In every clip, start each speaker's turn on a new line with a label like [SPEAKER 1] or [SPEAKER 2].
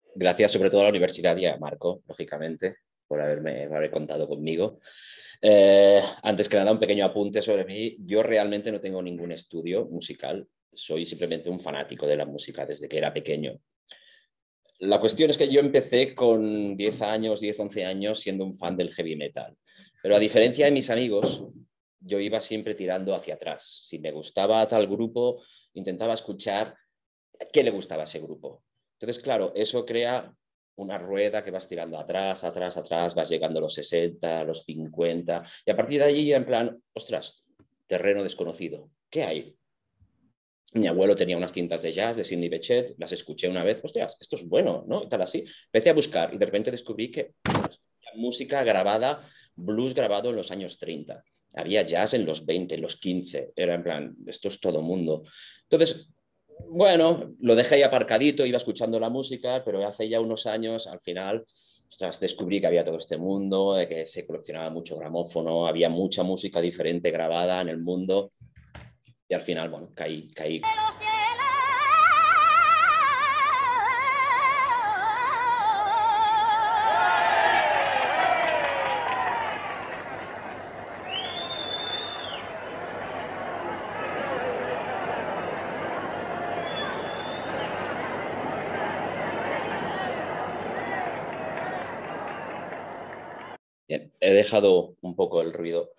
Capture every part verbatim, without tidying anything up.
[SPEAKER 1] Gracias sobre todo a la universidad y a Marco, lógicamente, por haberme, por haber contado conmigo. Eh, antes que nada, un pequeño apunte sobre mí. Yo realmente no tengo ningún estudio musical. Soy simplemente un fanático de la música desde que era pequeño. La cuestión es que yo empecé con diez años, diez, once años, siendo un fan del heavy metal. Pero a diferencia de mis amigos, yo iba siempre tirando hacia atrás. Si me gustaba tal grupo, intentaba escuchar qué le gustaba a ese grupo. Entonces, claro, eso crea una rueda que vas tirando atrás, atrás, atrás, vas llegando a los sesenta, a los cincuenta, y a partir de allí, en plan, ostras, terreno desconocido. ¿Qué hay? Mi abuelo tenía unas cintas de jazz de Sidney Bechet, las escuché una vez, ostras, esto es bueno, ¿no? Y tal así. Empecé a buscar y de repente descubrí que música grabada, blues grabado en los años treinta. Había jazz en los veinte, en los quince. Era en plan, esto es todo mundo. Entonces, bueno, lo dejé ahí aparcadito, iba escuchando la música, pero hace ya unos años, al final, ostras, descubrí que había todo este mundo, de que se coleccionaba mucho gramófono, había mucha música diferente grabada en el mundo, y al final, bueno, caí, caí. Bien, he dejado un poco el ruido.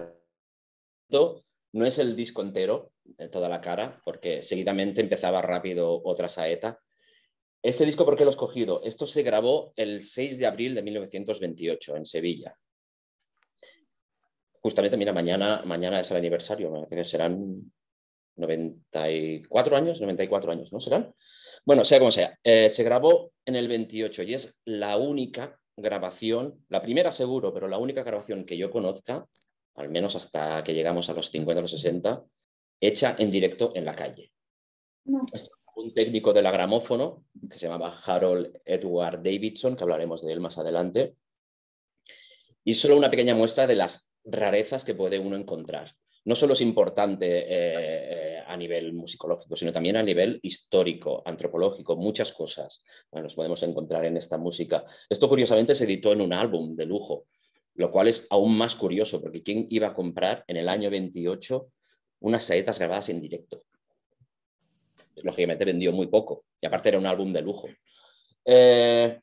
[SPEAKER 1] No es el disco entero, de toda la cara, porque seguidamente empezaba rápido otra saeta. Este disco, ¿por qué lo he escogido? Esto se grabó el seis de abril de mil novecientos veintiocho en Sevilla. Justamente, mira, mañana, mañana es el aniversario, me parece que serán noventa y cuatro años, noventa y cuatro años, ¿no serán? Bueno, sea como sea, eh, se grabó en el veintiocho y es la única grabación, la primera seguro, pero la única grabación que yo conozca, al menos hasta que llegamos a los cincuenta o los sesenta, hecha en directo en la calle.
[SPEAKER 2] No.
[SPEAKER 1] Un técnico de la gramófono, que se llamaba Harold Edward Davidson, que hablaremos de él más adelante, y solo una pequeña muestra de las rarezas que puede uno encontrar. No solo es importante eh, eh, a nivel musicológico, sino también a nivel histórico, antropológico, muchas cosas. Bueno, nos podemos encontrar en esta música. Esto curiosamente se editó en un álbum de lujo, lo cual es aún más curioso, porque ¿quién iba a comprar en el año veintiocho unas saetas grabadas en directo? Lógicamente vendió muy poco, y aparte era un álbum de lujo. Eh,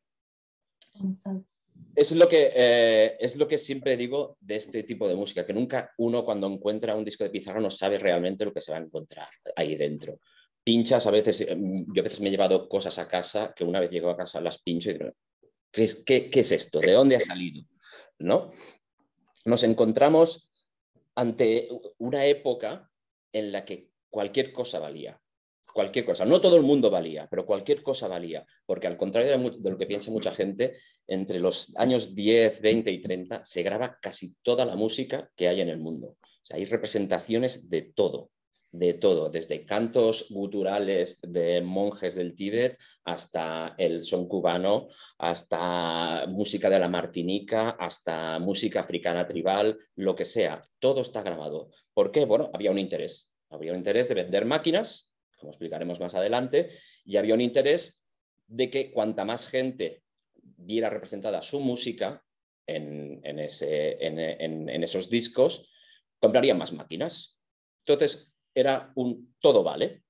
[SPEAKER 1] Es lo, que, eh, es lo que siempre digo de este tipo de música, que nunca uno cuando encuentra un disco de Pizarro no sabe realmente lo que se va a encontrar ahí dentro. Pinchas, a veces, yo a veces me he llevado cosas a casa que una vez llego a casa las pincho y digo, ¿qué es, qué, qué es esto? ¿De dónde ha salido? ¿No? Nos encontramos ante una época en la que cualquier cosa valía. Cualquier cosa. No todo el mundo valía, pero cualquier cosa valía. Porque al contrario de, de lo que piensa mucha gente, entre los años diez, veinte y treinta se graba casi toda la música que hay en el mundo. O sea, hay representaciones de todo, de todo, desde cantos guturales de monjes del Tíbet hasta el son cubano, hasta música de la Martinica, hasta música africana tribal, lo que sea, todo está grabado. ¿Por qué? Bueno, había un interés. Había un interés de vender máquinas, como explicaremos más adelante, y había un interés de que cuanta más gente viera representada su música en, en, ese, en, en, en esos discos, comprarían más máquinas. Entonces, era un todo vale.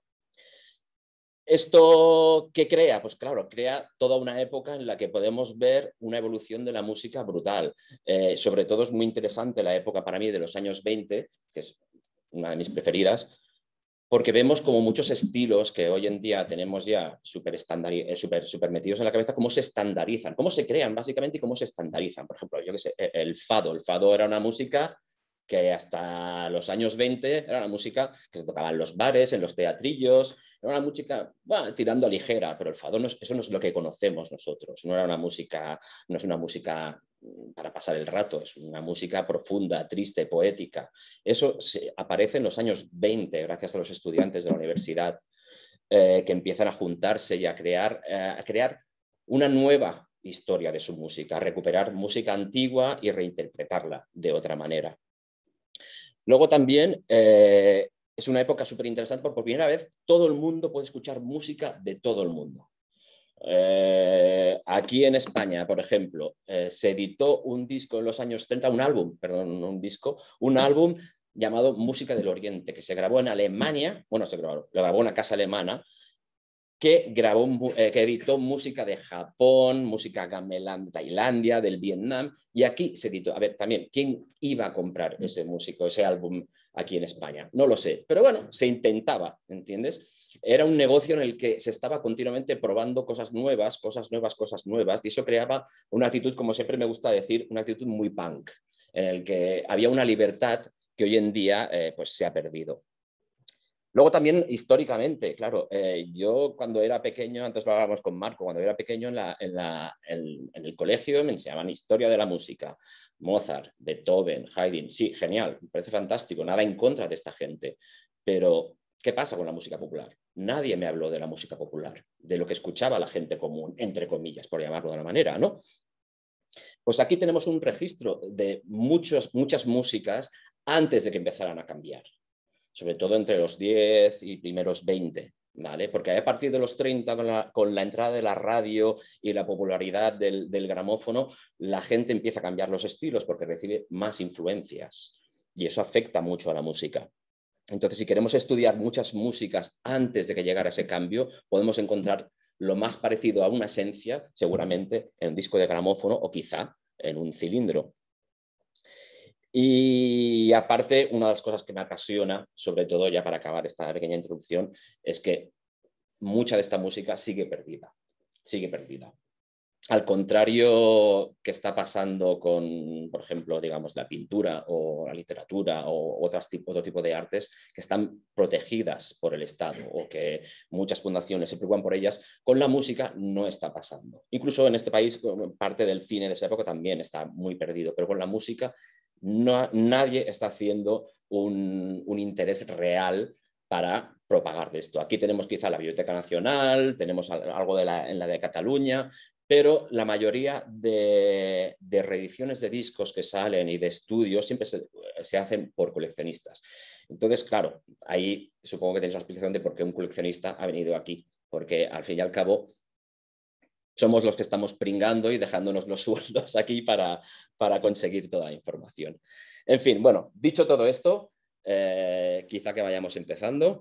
[SPEAKER 1] ¿Esto qué crea? Pues claro, crea toda una época en la que podemos ver una evolución de la música brutal. Eh, sobre todo es muy interesante la época para mí de los años veinte, que es una de mis preferidas, porque vemos como muchos estilos que hoy en día tenemos ya súper eh, super, super metidos en la cabeza, cómo se estandarizan, cómo se crean básicamente y cómo se estandarizan. Por ejemplo, yo qué sé, el fado. El fado era una música que hasta los años veinte era una música que se tocaba en los bares, en los teatrillos, era una música, bueno, tirando a ligera, pero el fado no es, eso no es lo que conocemos nosotros, no era una música, no es una música para pasar el rato, es una música profunda, triste, poética. Eso se, aparece en los años veinte gracias a los estudiantes de la universidad eh, que empiezan a juntarse y a crear, eh, a crear una nueva historia de su música, a recuperar música antigua y reinterpretarla de otra manera. Luego también eh, es una época súper interesante porque por primera vez todo el mundo puede escuchar música de todo el mundo. Eh, aquí en España, por ejemplo, eh, se editó un disco en los años treinta, un álbum, perdón, no un disco, un álbum llamado Música del Oriente, que se grabó en Alemania, bueno, se grabó, lo grabó una casa alemana, que, grabó, eh, que editó música de Japón, música gamelán de Tailandia, del Vietnam, y aquí se editó. A ver, también, ¿quién iba a comprar ese músico, ese álbum aquí en España? No lo sé, pero bueno, se intentaba, ¿entiendes? Era un negocio en el que se estaba continuamente probando cosas nuevas, cosas nuevas, cosas nuevas, y eso creaba una actitud, como siempre me gusta decir, una actitud muy punk, en el que había una libertad que hoy en día eh, pues se ha perdido. Luego también históricamente, claro, eh, yo cuando era pequeño, antes lo hablábamos con Marco, cuando era pequeño en, la, en, la, en, en el colegio me enseñaban historia de la música, Mozart, Beethoven, Haydn, sí, genial, me parece fantástico, nada en contra de esta gente, pero ¿qué pasa con la música popular? Nadie me habló de la música popular, de lo que escuchaba la gente común, entre comillas, por llamarlo de una manera, ¿no? Pues aquí tenemos un registro de muchos, muchas músicas antes de que empezaran a cambiar, sobre todo entre los diez y primeros veinte, ¿vale? Porque a partir de los treinta, con la, con la entrada de la radio y la popularidad del, del gramófono, la gente empieza a cambiar los estilos porque recibe más influencias y eso afecta mucho a la música. Entonces, si queremos estudiar muchas músicas antes de que llegara ese cambio, podemos encontrar lo más parecido a una esencia, seguramente, en un disco de gramófono o quizá en un cilindro. Y aparte, una de las cosas que me apasiona, sobre todo ya para acabar esta pequeña introducción, es que mucha de esta música sigue perdida, sigue perdida. Al contrario que está pasando con, por ejemplo, digamos, la pintura o la literatura o otras, otro tipo de artes que están protegidas por el Estado o que muchas fundaciones se preocupan por ellas, con la música no está pasando. Incluso en este país, parte del cine de esa época también está muy perdido, pero con la música no, nadie está haciendo un, un interés real para propagar de esto. Aquí tenemos quizá la Biblioteca Nacional, tenemos algo de la, en la de Cataluña, pero la mayoría de, de reediciones de discos que salen y de estudios siempre se, se hacen por coleccionistas. Entonces, claro, ahí supongo que tenéis la explicación de por qué un coleccionista ha venido aquí, porque al fin y al cabo somos los que estamos pringando y dejándonos los sueldos aquí para, para conseguir toda la información. En fin, bueno, dicho todo esto, eh, quizá que vayamos empezando.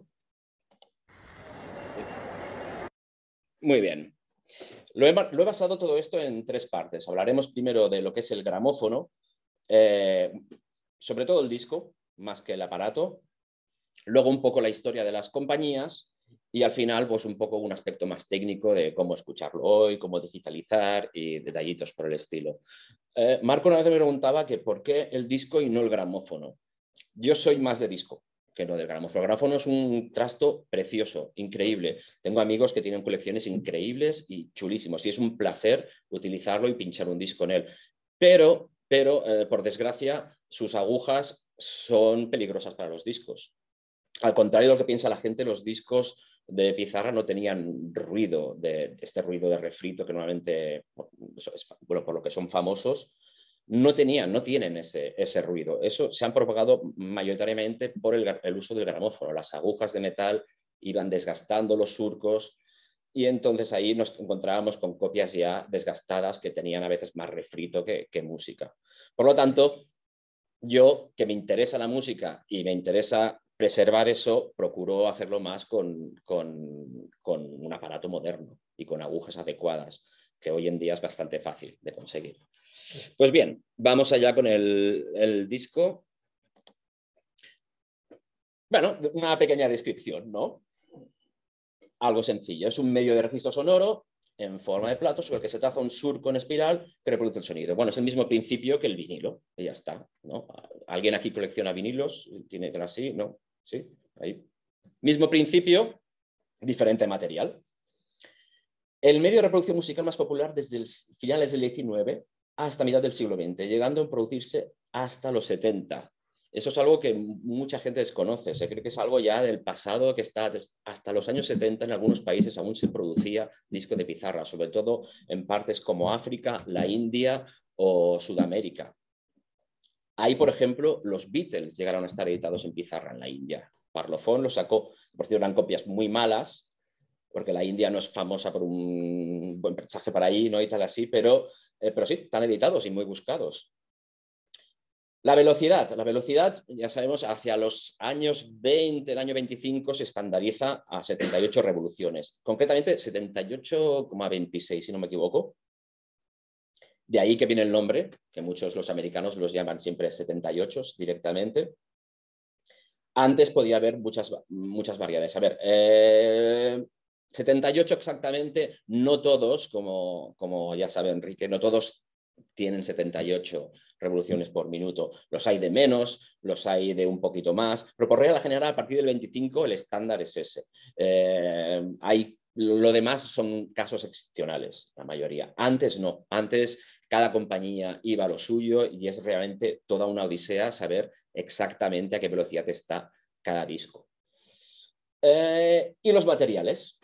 [SPEAKER 1] Muy bien. Lo he, lo he basado todo esto en tres partes. Hablaremos primero de lo que es el gramófono, eh, sobre todo el disco, más que el aparato. Luego un poco la historia de las compañías y al final pues un poco un aspecto más técnico de cómo escucharlo hoy, cómo digitalizar y detallitos por el estilo. Eh, Marco una vez me preguntaba que por qué el disco y no el gramófono. Yo soy más de disco que no del gramófono. El gramófono es un trasto precioso, increíble. Tengo amigos que tienen colecciones increíbles y chulísimos y es un placer utilizarlo y pinchar un disco en él. Pero, pero eh, por desgracia, sus agujas son peligrosas para los discos. Al contrario de lo que piensa la gente, los discos de pizarra no tenían ruido, de este ruido de refrito que normalmente, bueno, por lo que son famosos, no tenían, no tienen ese, ese ruido. Eso se han propagado mayoritariamente por el, el uso del gramófono. Las agujas de metal iban desgastando los surcos y entonces ahí nos encontrábamos con copias ya desgastadas que tenían a veces más refrito que, que música. Por lo tanto, yo, que me interesa la música y me interesa preservar eso, procuro hacerlo más con, con, con un aparato moderno y con agujas adecuadas, que hoy en día es bastante fácil de conseguir. Pues bien, vamos allá con el, el disco. Bueno, una pequeña descripción, ¿no? Algo sencillo. Es un medio de registro sonoro en forma de plato sobre el que se traza un surco en espiral que reproduce el sonido. Bueno, es el mismo principio que el vinilo, y ya está, ¿no? ¿Alguien aquí colecciona vinilos? ¿Tiene que así? ¿No? ¿Sí? Ahí. Mismo principio, diferente material. El medio de reproducción musical más popular desde el finales del diecinueve hasta mitad del siglo veinte, llegando a producirse hasta los setenta. Eso es algo que mucha gente desconoce. Se cree que es algo ya del pasado, que está hasta los años setenta en algunos países aún se producía disco de pizarra, sobre todo en partes como África, la India o Sudamérica. Ahí, por ejemplo, los Beatles llegaron a estar editados en pizarra en la India. Parlophone lo sacó, por cierto, eran copias muy malas, porque la India no es famosa por un buen prensaje para ahí, ¿no? Y tal así, pero, eh, pero sí, están editados y muy buscados. La velocidad, la velocidad, ya sabemos, hacia los años veinte, el año veinticinco, se estandariza a setenta y ocho revoluciones, concretamente setenta y ocho coma veintiséis, si no me equivoco. De ahí que viene el nombre, que muchos los americanos los llaman siempre setenta y ocho directamente. Antes podía haber muchas, muchas variedades. A ver, eh, setenta y ocho exactamente, no todos, como, como ya sabe Enrique, no todos tienen setenta y ocho revoluciones por minuto. Los hay de menos, los hay de un poquito más, pero por regla general, a partir del veinticinco, el estándar es ese. Eh, hay, lo demás son casos excepcionales, la mayoría. Antes no, antes cada compañía iba a lo suyo y es realmente toda una odisea saber exactamente a qué velocidad está cada disco. Eh, y los materiales.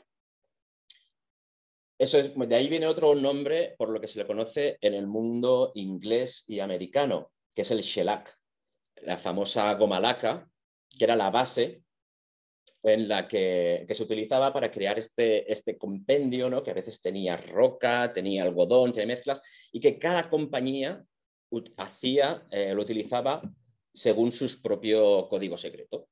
[SPEAKER 1] Eso es, de ahí viene otro nombre por lo que se le conoce en el mundo inglés y americano, que es el shellac, la famosa goma laca, que era la base en la que, que se utilizaba para crear este, este compendio, ¿no? Que a veces tenía roca, tenía algodón, tenía mezclas, y que cada compañía hacía, eh, lo utilizaba según su propio código secreto.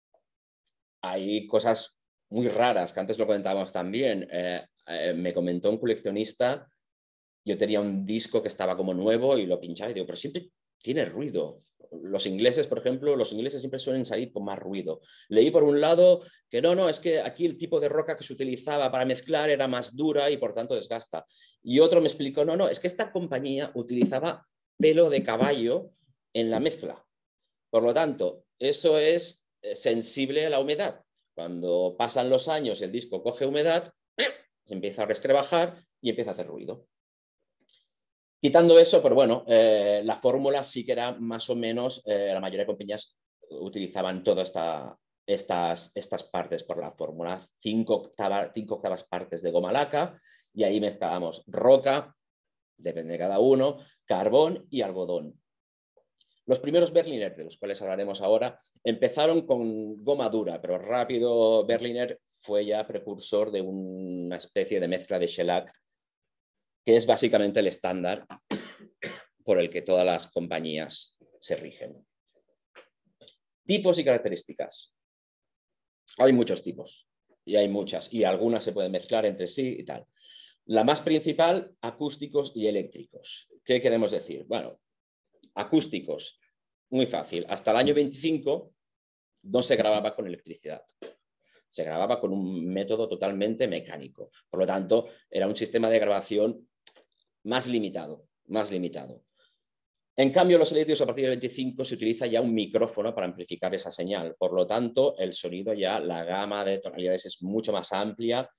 [SPEAKER 1] Hay cosas muy raras, que antes lo comentábamos también. Eh, eh, me comentó un coleccionista, yo tenía un disco que estaba como nuevo y lo pinchaba y digo, pero siempre tiene ruido. Los ingleses, por ejemplo, los ingleses siempre suelen salir con más ruido. Leí por un lado que no, no, es que aquí el tipo de roca que se utilizaba para mezclar era más dura y por tanto desgasta. Y otro me explicó, no, no, es que esta compañía utilizaba pelo de caballo en la mezcla. Por lo tanto, eso es sensible a la humedad. Cuando pasan los años, el disco coge humedad, se empieza a resquebrajar y empieza a hacer ruido. Quitando eso, pero bueno, eh, la fórmula sí que era más o menos, eh, la mayoría de compañías utilizaban todas esta, estas, estas partes por la fórmula, cinco, octava, cinco octavas partes de goma laca, y ahí mezclábamos roca, depende de cada uno, carbón y algodón. Los primeros Berliner, de los cuales hablaremos ahora, empezaron con goma dura, pero rápido Berliner fue ya precursor de una especie de mezcla de shellac, que es básicamente el estándar por el que todas las compañías se rigen. Tipos y características. Hay muchos tipos y hay muchas, y algunas se pueden mezclar entre sí y tal. La más principal, acústicos y eléctricos. ¿Qué queremos decir? Bueno, acústicos, muy fácil. Hasta el año veinticinco no se grababa con electricidad. Se grababa con un método totalmente mecánico. Por lo tanto, era un sistema de grabación más limitado, más limitado. En cambio, los eléctricos a partir del veinticinco se utiliza ya un micrófono para amplificar esa señal. Por lo tanto, el sonido ya, la gama de tonalidades es mucho más amplia.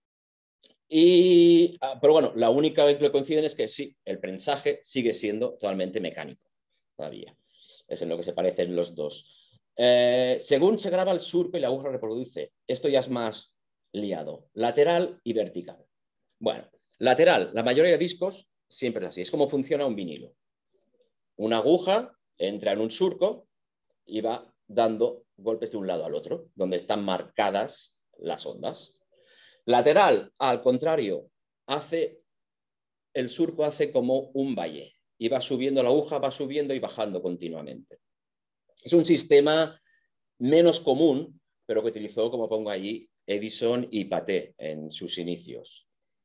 [SPEAKER 1] Y, pero bueno, la única vez que coinciden es que sí, el prensaje sigue siendo totalmente mecánico todavía. Es en lo que se parecen los dos. Eh, según se graba el surco y la aguja reproduce, esto ya es más liado, lateral y vertical. Bueno, lateral, la mayoría de discos siempre es así, es como funciona un vinilo. Una aguja entra en un surco y va dando golpes de un lado al otro, donde están marcadas las ondas. Lateral, al contrario, hace, el surco hace como un valle y va subiendo, la aguja va subiendo y bajando continuamente. Es un sistema menos común, pero que utilizó, como pongo allí, Edison y Paté en sus inicios.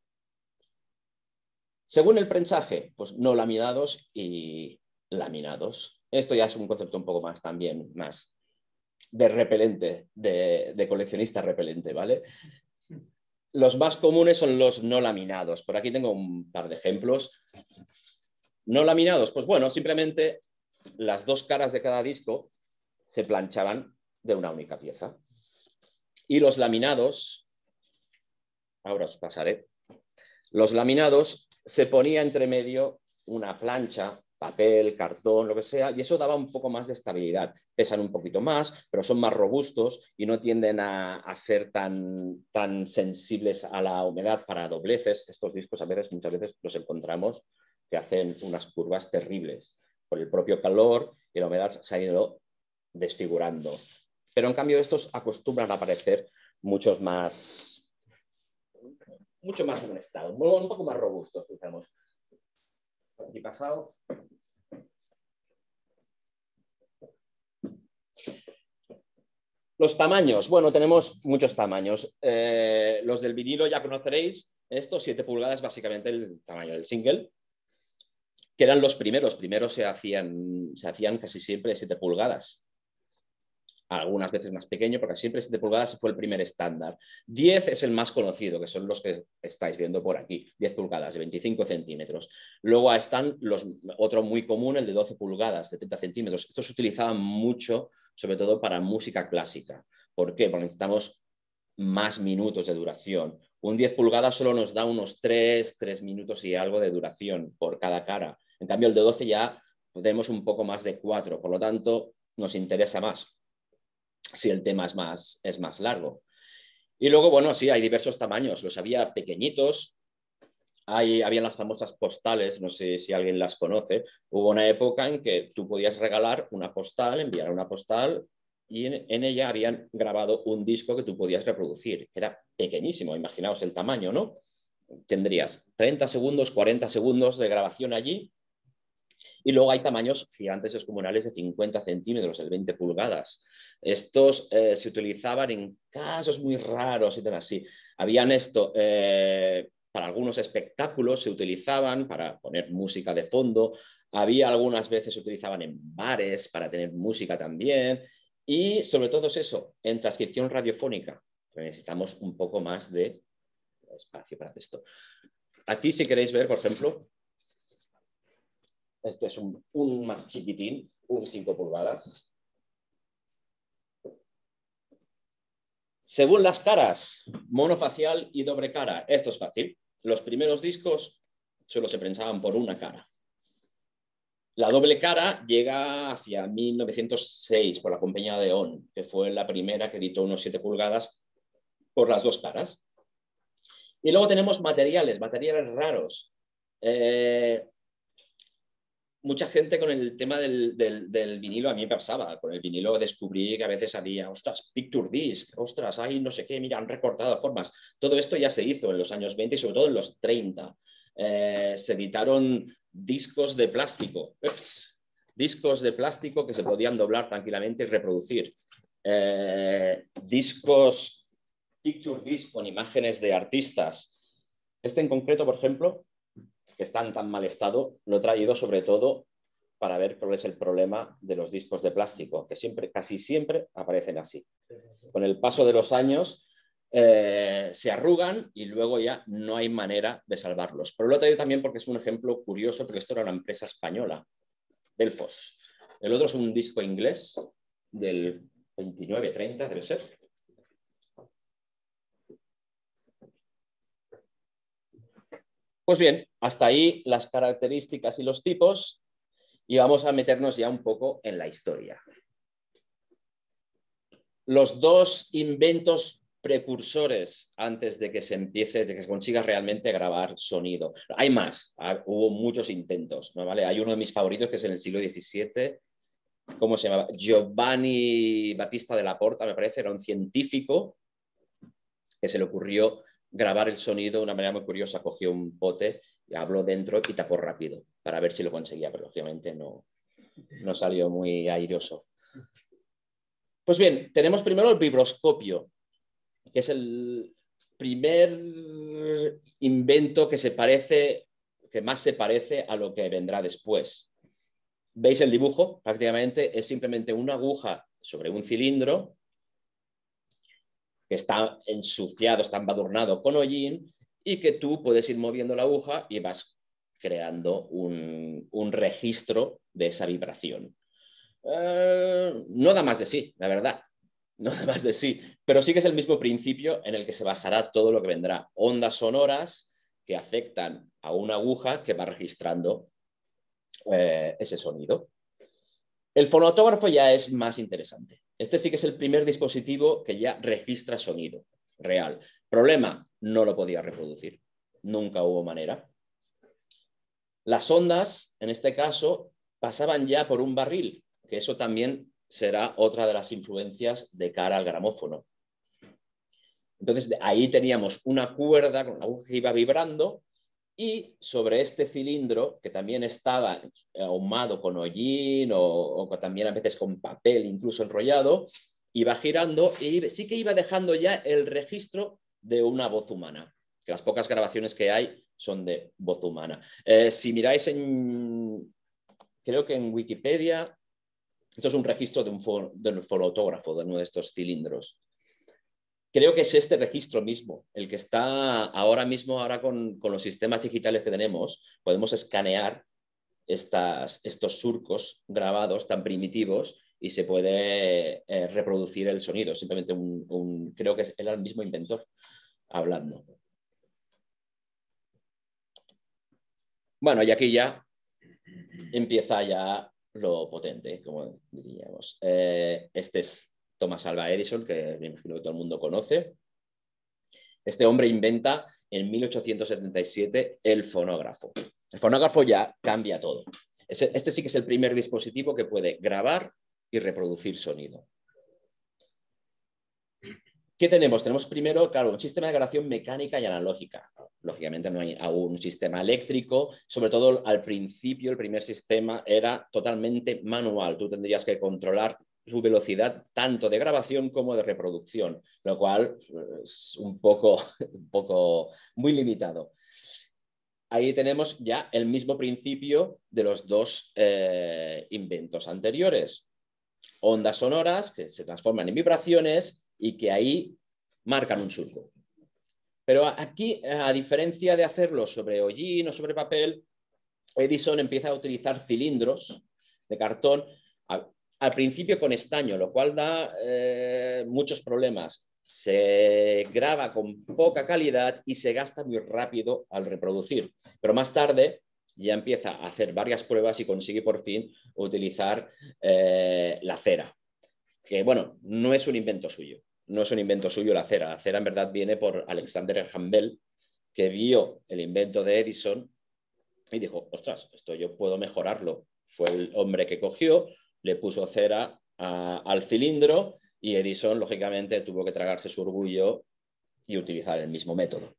[SPEAKER 1] Según el prensaje, pues no laminados y laminados. Esto ya es un concepto un poco más también, más de repelente, de, de coleccionista repelente, ¿vale? Los más comunes son los no laminados. Por aquí tengo un par de ejemplos. No laminados, pues bueno, simplemente las dos caras de cada disco se planchaban de una única pieza. Y los laminados, ahora os pasaré, los laminados se ponía entre medio una plancha, papel, cartón, lo que sea, y eso daba un poco más de estabilidad. Pesan un poquito más, pero son más robustos y no tienden a, a ser tan, tan sensibles a la humedad para dobleces. Estos discos a veces, muchas veces los encontramos que hacen unas curvas terribles. Por el propio calor y la humedad se ha ido desfigurando. Pero en cambio estos acostumbran a aparecer muchos más, mucho más buen estado, un poco más robustos, digamos. Aquí pasado. Los tamaños, bueno, tenemos muchos tamaños. Eh, los del vinilo ya conoceréis, estos siete pulgadas, básicamente el tamaño del single, que eran los primeros. Primeros se hacían, se hacían casi siempre siete pulgadas. Algunas veces más pequeño, porque siempre siete pulgadas fue el primer estándar. diez es el más conocido, que son los que estáis viendo por aquí, diez pulgadas, de veinticinco centímetros. Luego están los, otro muy común, el de doce pulgadas, de treinta centímetros. Estos se utilizaban mucho, sobre todo para música clásica. ¿Por qué? Porque necesitamos más minutos de duración. Un diez pulgadas solo nos da unos tres, tres minutos y algo de duración por cada cara. En cambio, el de doce ya tenemos un poco más de cuatro, por lo tanto, nos interesa más si el tema es más, es más largo. Y luego, bueno, sí, hay diversos tamaños. Los había pequeñitos, hay, habían las famosas postales, no sé si alguien las conoce. Hubo una época en que tú podías regalar una postal, enviar una postal, y en, en ella habían grabado un disco que tú podías reproducir. Era pequeñísimo, imaginaos el tamaño, ¿no? Tendrías treinta segundos, cuarenta segundos de grabación allí. Y luego hay tamaños gigantes descomunales de cincuenta centímetros, de veinte pulgadas. Estos eh, se utilizaban en casos muy raros y tal así. Habían esto, eh, para algunos espectáculos se utilizaban para poner música de fondo. Había algunas veces se utilizaban en bares para tener música también. Y sobre todo es eso, en transcripción radiofónica. Necesitamos un poco más de espacio para esto. Aquí si queréis ver, por ejemplo, este es un, un más chiquitín, un cinco pulgadas. Según las caras, monofacial y doble cara. Esto es fácil. Los primeros discos solo se prensaban por una cara. La doble cara llega hacia mil novecientos seis por la compañía de On, que fue la primera que editó unos siete pulgadas por las dos caras. Y luego tenemos materiales, materiales raros. Eh, Mucha gente con el tema del, del, del vinilo, a mí me pasaba, con el vinilo descubrí que a veces había, ostras, picture disc, ostras, hay no sé qué, mira, han recortado formas. Todo esto ya se hizo en los años veinte y sobre todo en los treinta. Eh, se editaron discos de plástico, ups, discos de plástico que se podían doblar tranquilamente y reproducir. Eh, discos, picture disc con imágenes de artistas. Este en concreto, por ejemplo, que está en tan mal estado, lo he traído sobre todo para ver cuál es el problema de los discos de plástico, que siempre, casi siempre aparecen así. Con el paso de los años eh, se arrugan y luego ya no hay manera de salvarlos. Pero lo he traído también porque es un ejemplo curioso, porque esto era una empresa española, Delfos. El otro es un disco inglés del veintinueve treinta, debe ser. Pues bien, hasta ahí las características y los tipos y vamos a meternos ya un poco en la historia. Los dos inventos precursores antes de que se empiece, de que se consiga realmente grabar sonido. Hay más, hubo muchos intentos, ¿no? ¿Vale? Hay uno de mis favoritos que es en el siglo diecisiete, ¿cómo se llamaba? Giovanni Battista de la Porta, me parece, era un científico que se le ocurrió grabar el sonido de una manera muy curiosa. Cogió un pote y habló dentro y tapó rápido para ver si lo conseguía, pero obviamente no, no salió muy airoso. Pues bien, tenemos primero el vibroscopio, que es el primer invento que se parece, que más se parece a lo que vendrá después. ¿Veis el dibujo? Prácticamente es simplemente una aguja sobre un cilindro que está ensuciado, está embadurnado con hollín y que tú puedes ir moviendo la aguja y vas creando un, un registro de esa vibración. Uh, no da más de sí, la verdad. No da más de sí, pero sí que es el mismo principio en el que se basará todo lo que vendrá. Ondas sonoras que afectan a una aguja que va registrando eh, ese sonido. El fonoautógrafo ya es más interesante. Este sí que es el primer dispositivo que ya registra sonido real. Problema, no lo podía reproducir. Nunca hubo manera. Las ondas, en este caso, pasaban ya por un barril, que eso también será otra de las influencias de cara al gramófono. Entonces, ahí teníamos una cuerda con una aguja que iba vibrando y sobre este cilindro, que también estaba ahumado con hollín o, o también a veces con papel incluso enrollado, iba girando y sí que iba dejando ya el registro de una voz humana, que las pocas grabaciones que hay son de voz humana. Eh, si miráis en, creo que en Wikipedia, esto es un registro de un, fo de un fonoautógrafo de uno de estos cilindros. Creo que es este registro mismo, el que está ahora mismo, ahora con, con los sistemas digitales que tenemos, podemos escanear estas, estos surcos grabados tan primitivos y se puede eh, reproducir el sonido. Simplemente un, un, creo que era el mismo inventor hablando. Bueno, y aquí ya empieza ya lo potente, como diríamos. Eh, este es Thomas Alva Edison, que me imagino que todo el mundo conoce. Este hombre inventa en mil ochocientos setenta y siete el fonógrafo. El fonógrafo ya cambia todo. Este sí que es el primer dispositivo que puede grabar y reproducir sonido. ¿Qué tenemos? Tenemos primero, claro, un sistema de grabación mecánica y analógica. Lógicamente no hay aún un sistema eléctrico, sobre todo al principio el primer sistema era totalmente manual. Tú tendrías que controlar su velocidad tanto de grabación como de reproducción, lo cual es un poco, un poco muy limitado. Ahí tenemos ya el mismo principio de los dos eh, inventos anteriores. Ondas sonoras que se transforman en vibraciones y que ahí marcan un surco. Pero aquí, a diferencia de hacerlo sobre hollín o sobre papel, Edison empieza a utilizar cilindros de cartón, a, al principio con estaño, lo cual da eh, muchos problemas. Se graba con poca calidad y se gasta muy rápido al reproducir. Pero más tarde ya empieza a hacer varias pruebas y consigue por fin utilizar eh, la cera, que bueno, no es un invento suyo, no es un invento suyo la cera, la cera en verdad viene por Alexander Graham Bell, que vio el invento de Edison y dijo, ostras, esto yo puedo mejorarlo. Fue el hombre que cogió, le puso cera a, al cilindro y Edison, lógicamente, tuvo que tragarse su orgullo y utilizar el mismo método.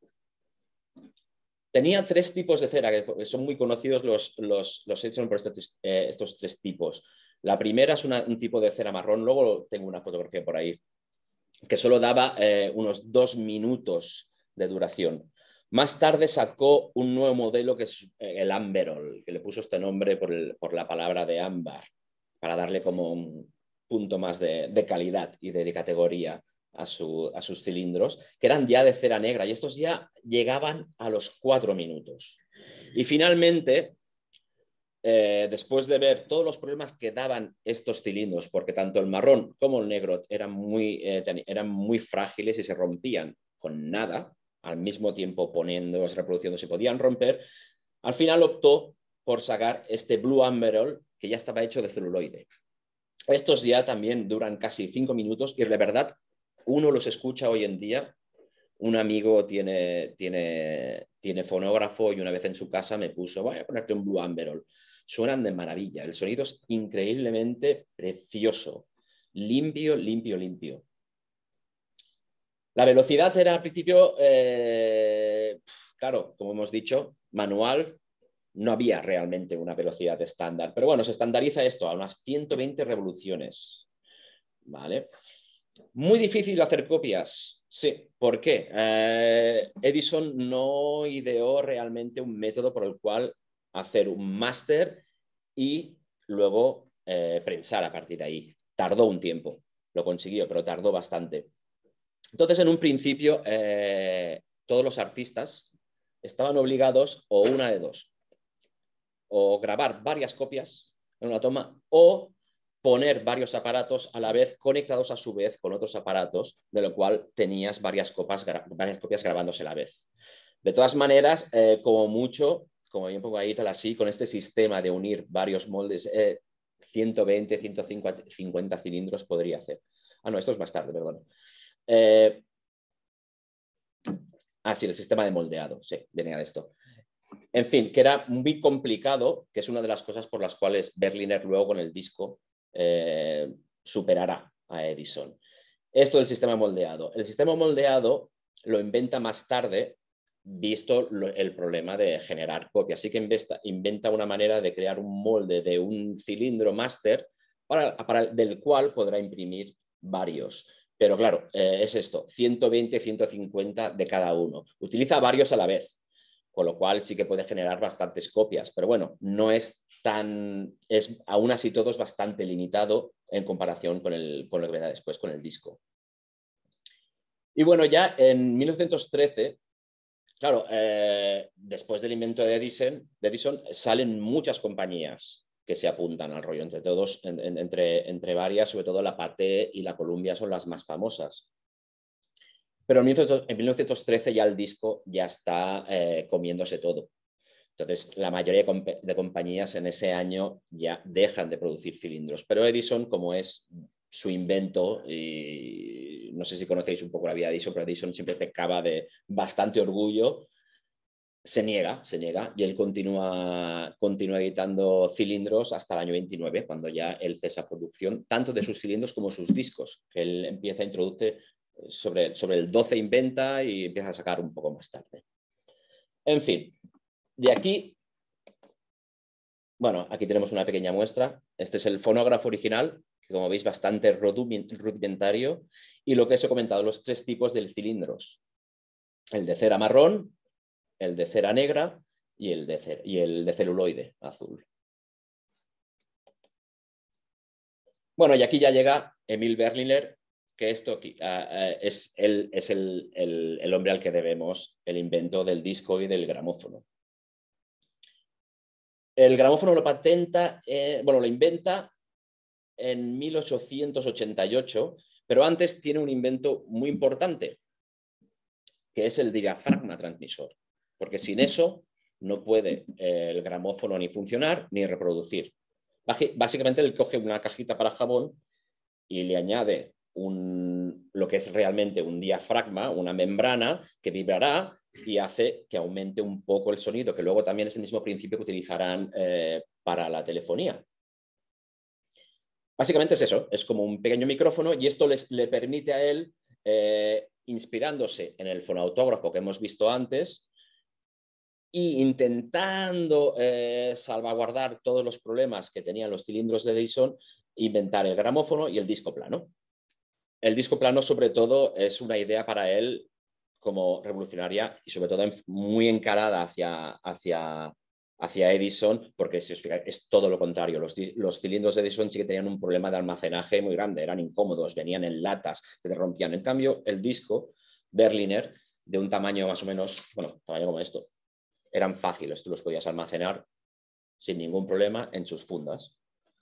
[SPEAKER 1] Tenía tres tipos de cera, que son muy conocidos los, los, los Edison por estos, eh, estos tres tipos. La primera es una, un tipo de cera marrón, luego tengo una fotografía por ahí, que solo daba eh, unos dos minutos de duración. Más tarde sacó un nuevo modelo que es el Amberol, que le puso este nombre por, el, por la palabra de ámbar, para darle como un punto más de, de calidad y de, de categoría a, su, a sus cilindros, que eran ya de cera negra, y estos ya llegaban a los cuatro minutos. Y finalmente, eh, después de ver todos los problemas que daban estos cilindros, porque tanto el marrón como el negro eran muy, eh, eran muy frágiles y se rompían con nada, al mismo tiempo poniéndolos, reproduciendo, se podían romper, al final optó por sacar este Blue Amberol, que ya estaba hecho de celuloide. Estos ya también duran casi cinco minutos y de verdad uno los escucha hoy en día. Un amigo tiene, tiene, tiene fonógrafo y una vez en su casa me puso, voy a ponerte un Blue Amberol. Suenan de maravilla, el sonido es increíblemente precioso, limpio, limpio, limpio. La velocidad era al principio, eh, claro, como hemos dicho, manual, no había realmente una velocidad estándar, pero bueno, se estandariza esto a unas ciento veinte revoluciones, ¿vale? Muy difícil hacer copias, sí. ¿Por qué? Eh, Edison no ideó realmente un método por el cual hacer un máster y luego eh, prensar a partir de ahí. Tardó un tiempo, lo consiguió, pero tardó bastante. Entonces, en un principio, eh, todos los artistas estaban obligados o una de dos, o grabar varias copias en una toma o poner varios aparatos a la vez conectados a su vez con otros aparatos, de lo cual tenías varias, copas, varias copias grabándose a la vez. De todas maneras, eh, como mucho, como yo pongo ahí tal así, con este sistema de unir varios moldes, eh, ciento veinte, ciento cincuenta cilindros podría hacer. Ah, no, esto es más tarde, perdón. Eh, ah, sí, el sistema de moldeado, sí, venía de esto. En fin, que era muy complicado, que es una de las cosas por las cuales Berliner luego con el disco eh, superará a Edison. Esto del sistema moldeado. El sistema moldeado lo inventa más tarde, visto lo, el problema de generar copias. Así que inventa, inventa una manera de crear un molde de un cilindro máster para, para, del cual podrá imprimir varios. Pero claro, eh, es esto, ciento veinte, ciento cincuenta de cada uno. Utiliza varios a la vez, con lo cual sí que puede generar bastantes copias. Pero bueno, no es tan, es aún así todo es bastante limitado en comparación con, el, con lo que vendrá después, con el disco. Y bueno, ya en mil novecientos trece, claro, eh, después del invento de Edison, de Edison, salen muchas compañías que se apuntan al rollo, entre todos, en, en, entre, entre varias, sobre todo la Pathé y la Columbia son las más famosas. Pero en mil novecientos trece ya el disco ya está eh, comiéndose todo. Entonces, la mayoría de, comp de compañías en ese año ya dejan de producir cilindros. Pero Edison, como es su invento, y no sé si conocéis un poco la vida de Edison, pero Edison siempre pecaba de bastante orgullo, se niega, se niega, y él continúa, continúa editando cilindros hasta el año veintinueve, cuando ya él cesa producción, tanto de sus cilindros como sus discos, que él empieza a introducir sobre, sobre el doce inventa y empieza a sacar un poco más tarde. En fin, de aquí, bueno, aquí tenemos una pequeña muestra. Este es el fonógrafo original, que como veis bastante rudimentario, y lo que os he comentado, los tres tipos de cilindros. El de cera marrón, el de cera negra y el de, cer y el de celuloide azul. Bueno, y aquí ya llega Emil Berliner, que esto aquí, uh, uh, es, el, es el, el, el hombre al que debemos el invento del disco y del gramófono. El gramófono lo patenta, eh, bueno, lo inventa en mil ochocientos ochenta y ocho, pero antes tiene un invento muy importante, que es el diafragma transmisor, porque sin eso no puede eh, el gramófono ni funcionar ni reproducir. Básicamente él coge una cajita para jabón y le añade un, lo que es realmente un diafragma, una membrana que vibrará y hace que aumente un poco el sonido, que luego también es el mismo principio que utilizarán eh, para la telefonía. Básicamente es eso, es como un pequeño micrófono y esto les, le permite a él, eh, inspirándose en el fonautógrafo que hemos visto antes e intentando eh, salvaguardar todos los problemas que tenían los cilindros de Edison, inventar el gramófono y el disco plano. El disco plano, sobre todo, es una idea para él como revolucionaria y sobre todo muy encarada hacia, hacia, hacia Edison, porque si os fijáis, es todo lo contrario. Los, los cilindros de Edison sí que tenían un problema de almacenaje muy grande, eran incómodos, venían en latas, se te rompían. En cambio, el disco Berliner, de un tamaño más o menos, bueno, tamaño como esto, eran fáciles, tú los podías almacenar sin ningún problema en sus fundas.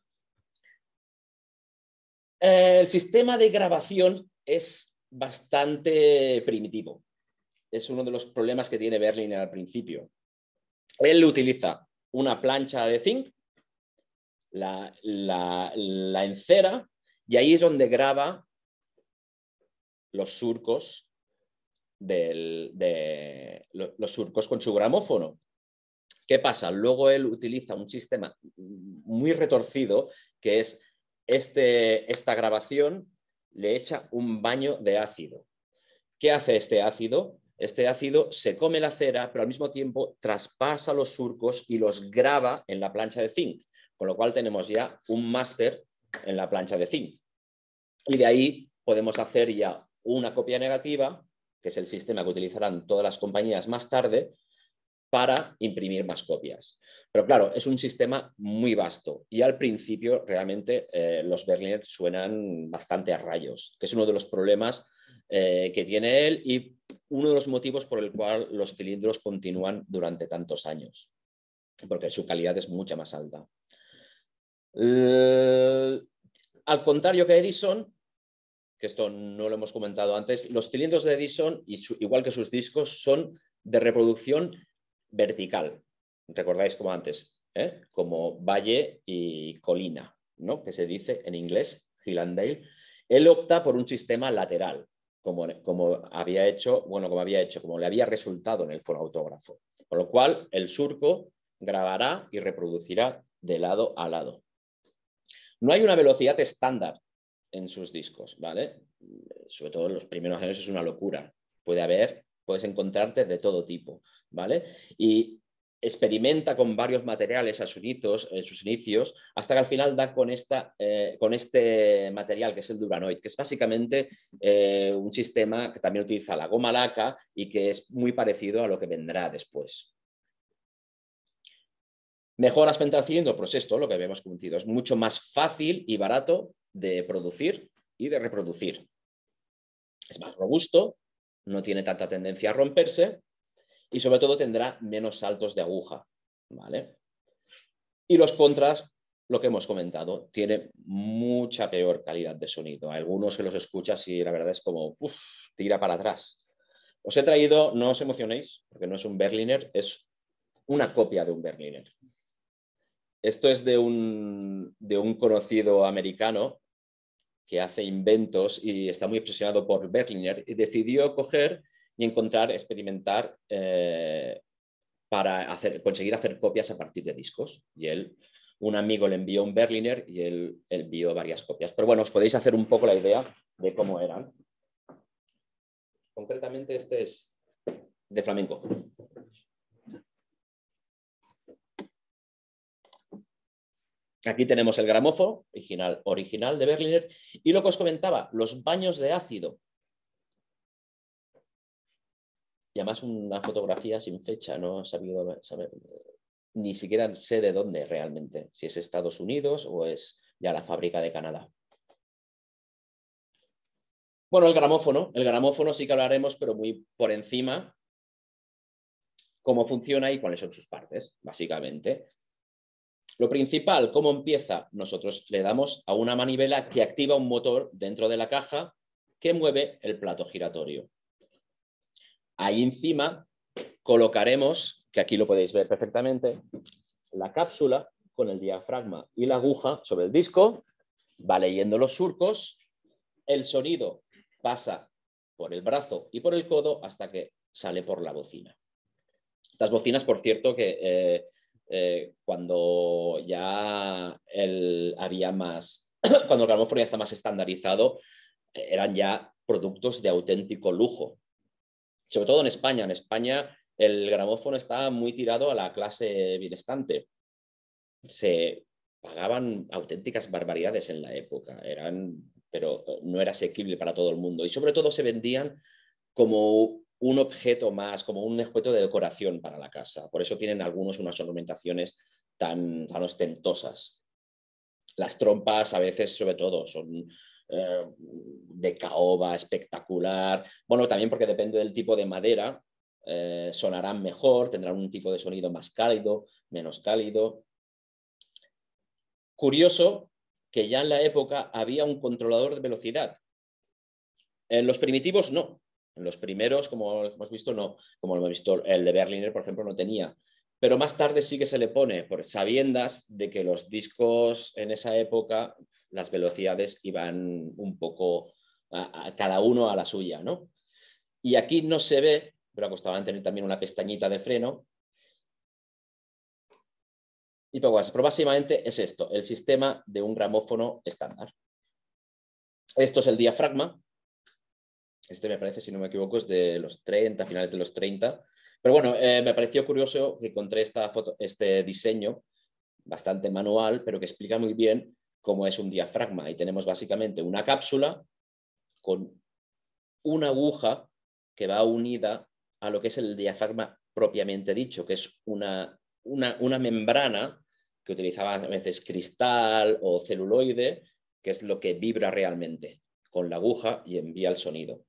[SPEAKER 1] El sistema de grabación es bastante primitivo. Es uno de los problemas que tiene Berliner al principio. Él utiliza una plancha de zinc, la, la, la encera, y ahí es donde graba los surcos, del, de, los surcos con su gramófono. ¿Qué pasa? Luego él utiliza un sistema muy retorcido, que es este, esta grabación le echa un baño de ácido. ¿Qué hace este ácido? Este ácido se come la cera, pero al mismo tiempo traspasa los surcos y los graba en la plancha de zinc, con lo cual tenemos ya un máster en la plancha de zinc. Y de ahí podemos hacer ya una copia negativa, que es el sistema que utilizarán todas las compañías más tarde, para imprimir más copias. Pero claro, es un sistema muy vasto y al principio realmente eh, los Berliner suenan bastante a rayos, que es uno de los problemas eh, que tiene él y uno de los motivos por el cual los cilindros continúan durante tantos años, porque su calidad es mucha más alta. Eh, al contrario que Edison, que esto no lo hemos comentado antes, los cilindros de Edison, y su, igual que sus discos, son de reproducción vertical. ¿Recordáis como antes? ¿Eh? Como valle y colina, ¿no? Que se dice en inglés, Hill and Dale. Él opta por un sistema lateral, como, como había hecho, bueno, como había hecho, como le había resultado en el fonautógrafo. Con lo cual, el surco grabará y reproducirá de lado a lado. No hay una velocidad estándar en sus discos, ¿vale? Sobre todo en los primeros años es una locura. Puede haber, puedes encontrarte de todo tipo, ¿vale? Y experimenta con varios materiales a sus inicios, en sus inicios, hasta que al final da con, esta, eh, con este material que es el Duranoid, que es básicamente eh, un sistema que también utiliza la goma laca y que es muy parecido a lo que vendrá después. Mejoras frente al cilindro, pues esto, lo que habíamos comentado, es mucho más fácil y barato de producir y de reproducir. Es más robusto, no tiene tanta tendencia a romperse y sobre todo tendrá menos saltos de aguja, ¿vale? Y los contras, lo que hemos comentado, tiene mucha peor calidad de sonido. Algunos que los escuchas y la verdad es como, uff, tira para atrás. Os he traído, no os emocionéis, porque no es un Berliner, es una copia de un Berliner. Esto es de un, de un conocido americano que hace inventos y está muy obsesionado por Berliner y decidió coger y encontrar, experimentar eh, para hacer, conseguir hacer copias a partir de discos. Y él, un amigo le envió un Berliner y él, él envió varias copias. Pero bueno, os podéis hacer un poco la idea de cómo eran. Concretamente este es de flamenco. Aquí tenemos el gramófono original, original de Berliner y lo que os comentaba, los baños de ácido. Y además una fotografía sin fecha, no he sabido saber, ni siquiera sé de dónde realmente, si es Estados Unidos o es ya la fábrica de Canadá. Bueno, el gramófono, el gramófono sí que hablaremos, pero muy por encima, cómo funciona y cuáles son sus partes, básicamente. Lo principal, ¿cómo empieza? Nosotros le damos a una manivela que activa un motor dentro de la caja que mueve el plato giratorio. Ahí encima colocaremos, que aquí lo podéis ver perfectamente, la cápsula con el diafragma y la aguja sobre el disco, va leyendo los surcos, el sonido pasa por el brazo y por el codo hasta que sale por la bocina. Estas bocinas, por cierto, que eh, eh, cuando ya el, había más, cuando el gramófono ya está más estandarizado, eh, eran ya productos de auténtico lujo. Sobre todo en España. En España el gramófono estaba muy tirado a la clase benestante. Se pagaban auténticas barbaridades en la época, eran, pero no era asequible para todo el mundo. Y sobre todo se vendían como un objeto más, como un objeto de decoración para la casa. Por eso tienen algunos unas ornamentaciones tan, tan ostentosas. Las trompas a veces, sobre todo, son eh, de caoba, espectacular. Bueno, también porque depende del tipo de madera, eh, sonarán mejor, tendrán un tipo de sonido más cálido, menos cálido. Curioso que ya en la época había un controlador de velocidad. En los primitivos no. En los primeros, como hemos visto, no. Como hemos visto, el de Berliner, por ejemplo, no tenía. Pero más tarde sí que se le pone, por sabiendas de que los discos en esa época, las velocidades iban un poco a, a cada uno a la suya, ¿no? Y aquí no se ve, pero acostaban tener también una pestañita de freno. Y poco más. Pero básicamente es esto, el sistema de un gramófono estándar. Esto es el diafragma. Este me parece, si no me equivoco, es de los treinta, finales de los treinta. Pero bueno, eh, me pareció curioso que encontré esta foto, este diseño bastante manual, pero que explica muy bien cómo es un diafragma. Y tenemos básicamente una cápsula con una aguja que va unida a lo que es el diafragma propiamente dicho, que es una, una, una membrana que utilizaba a veces cristal o celuloide, que es lo que vibra realmente con la aguja y envía el sonido.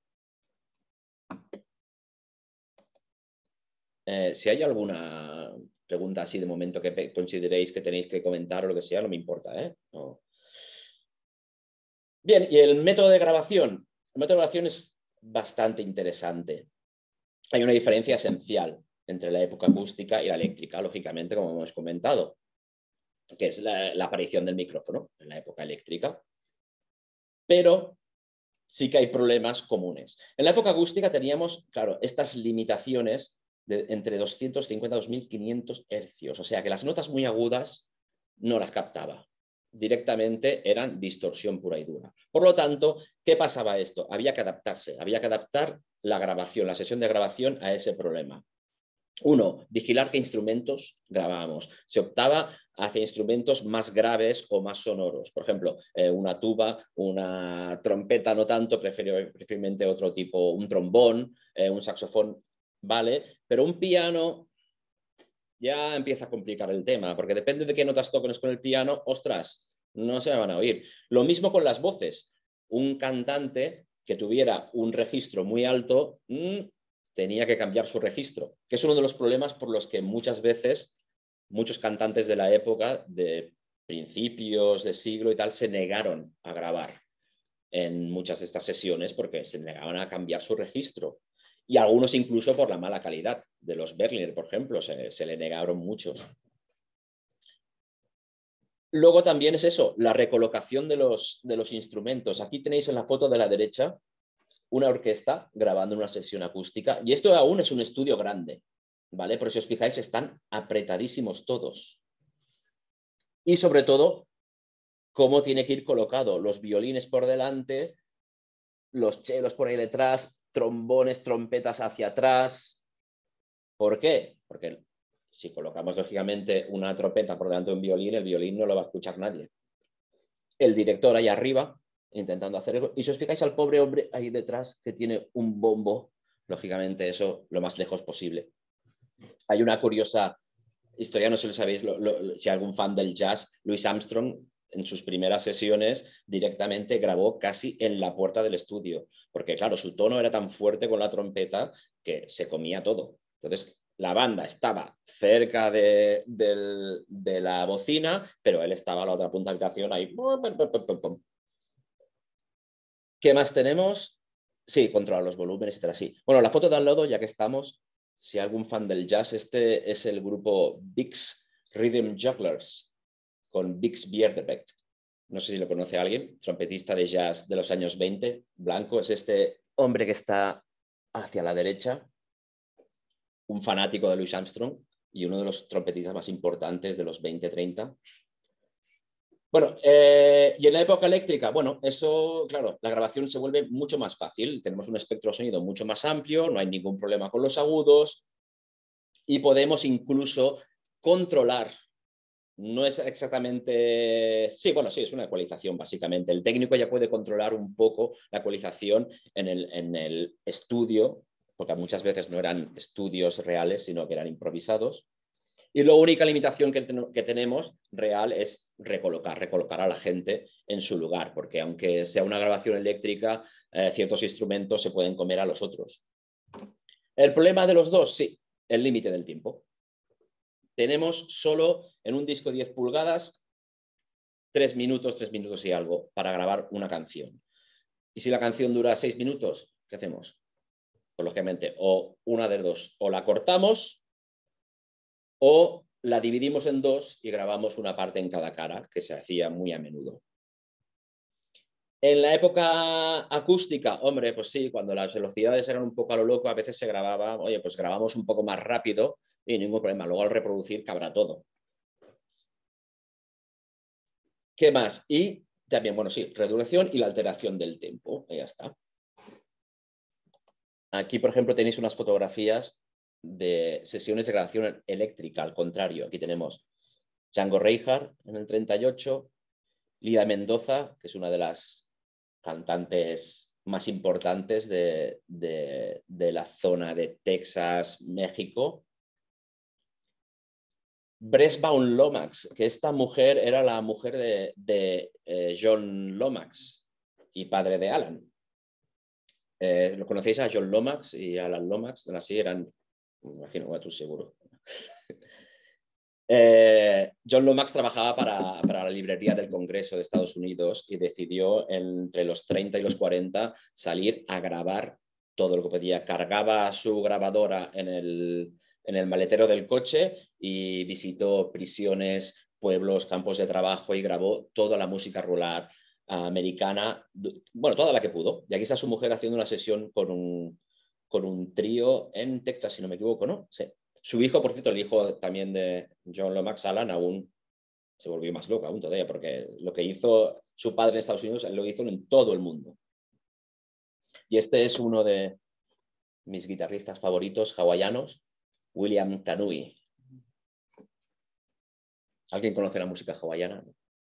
[SPEAKER 1] Eh, si hay alguna pregunta así de momento que consideréis que tenéis que comentar o lo que sea, no me importa, ¿eh? No. Bien, y el método de grabación. El método de grabación es bastante interesante. Hay una diferencia esencial entre la época acústica y la eléctrica, lógicamente, como hemos comentado, que es la, la aparición del micrófono en la época eléctrica. Pero sí que hay problemas comunes. En la época acústica teníamos, claro, estas limitaciones de entre doscientos cincuenta y dos mil quinientos hercios, o sea que las notas muy agudas no las captaba. directamente eran distorsión pura y dura. Por lo tanto, ¿qué pasaba esto? Había que adaptarse, había que adaptar la grabación, la sesión de grabación a ese problema. Uno, vigilar qué instrumentos grabábamos. Se optaba hacia instrumentos más graves o más sonoros. Por ejemplo, eh, una tuba, una trompeta no tanto, preferiblemente otro tipo, un trombón, eh, un saxofón, vale, pero un piano ya empieza a complicar el tema, porque depende de qué notas toques con el piano, ostras, no se me van a oír. Lo mismo con las voces. Un cantante que tuviera un registro muy alto mmm, tenía que cambiar su registro, que es uno de los problemas por los que muchas veces muchos cantantes de la época, de principios de siglo y tal, se negaron a grabar en muchas de estas sesiones porque se negaban a cambiar su registro. Y algunos incluso por la mala calidad de los Berliner, por ejemplo, se, se le negaron muchos. Luego también es eso, la recolocación de los, de los instrumentos. Aquí tenéis en la foto de la derecha una orquesta grabando una sesión acústica y esto aún es un estudio grande, ¿vale? Pero si os fijáis están apretadísimos todos. Y sobre todo, cómo tiene que ir colocado los violines por delante, los chelos por ahí detrás, trombones, trompetas hacia atrás. ¿Por qué? Porque si colocamos lógicamente una trompeta por delante de un violín, el violín no lo va a escuchar nadie. El director ahí arriba intentando hacer eso. Y si os fijáis al pobre hombre ahí detrás que tiene un bombo, lógicamente eso lo más lejos posible. Hay una curiosa historia, no sé si lo sabéis, lo, lo, si algún fan del jazz, Louis Armstrong en sus primeras sesiones directamente grabó casi en la puerta del estudio, porque claro, su tono era tan fuerte con la trompeta que se comía todo. Entonces, la banda estaba cerca de, de, de la bocina, pero él estaba a la otra punta de la habitación ahí. ¿Qué más tenemos? Sí, controlar los volúmenes, etcétera. Sí. Bueno, la foto de al lado, ya que estamos, si algún fan del jazz, este es el grupo Bix Rhythm Jugglers, con Bix Bierdebeck. No sé si lo conoce alguien, trompetista de jazz de los años veinte, blanco, es este hombre que está hacia la derecha, un fanático de Louis Armstrong y uno de los trompetistas más importantes de los veinte treinta. Bueno, eh, y en la época eléctrica, bueno, eso, claro, la grabación se vuelve mucho más fácil, tenemos un espectro de sonido mucho más amplio, no hay ningún problema con los agudos y podemos incluso controlar. No es exactamente... Sí, bueno, sí, es una ecualización básicamente. El técnico ya puede controlar un poco la ecualización en el, en el estudio, porque muchas veces no eran estudios reales, sino que eran improvisados. Y la única limitación que, ten que tenemos real es recolocar, recolocar a la gente en su lugar, porque aunque sea una grabación eléctrica, eh, ciertos instrumentos se pueden comer a los otros. El problema de los dos, sí, el límite del tiempo. Tenemos solo en un disco diez pulgadas tres minutos, tres minutos y algo para grabar una canción. Y si la canción dura seis minutos, ¿qué hacemos? Pues lógicamente, o una de dos, o la cortamos o la dividimos en dos y grabamos una parte en cada cara, que se hacía muy a menudo. En la época acústica, hombre, pues sí, cuando las velocidades eran un poco a lo loco, a veces se grababa, oye, pues grabamos un poco más rápido y ningún problema. Luego al reproducir cabrá todo. ¿Qué más? Y también, bueno, sí, reducción y la alteración del tempo. Ya está. Aquí, por ejemplo, tenéis unas fotografías de sesiones de grabación eléctrica, al contrario. Aquí tenemos Django Reinhardt en el treinta y ocho, Lida Mendoza, que es una de las cantantes más importantes de, de, de la zona de Texas, México. Bresbaum Lomax, que esta mujer era la mujer de, de eh, John Lomax y padre de Alan. Eh, ¿Lo conocéis a John Lomax y Alan Lomax? Así eran, me imagino, bueno, tú seguro. Eh, John Lomax trabajaba para, para la librería del Congreso de Estados Unidos y decidió entre los treinta y los cuarenta salir a grabar todo lo que podía. Cargaba su grabadora en el, en el maletero del coche y visitó prisiones, pueblos, campos de trabajo y grabó toda la música rural americana, bueno, toda la que pudo. Y aquí está su mujer haciendo una sesión con un, con un trío en Texas, si no me equivoco, ¿no? Sí. Su hijo, por cierto, el hijo también de John Lomax, Alan, aún se volvió más loca aún todavía, porque lo que hizo su padre en Estados Unidos, él lo hizo en todo el mundo. Y este es uno de mis guitarristas favoritos hawaianos, William Tanui. ¿Alguien conoce la música hawaiana?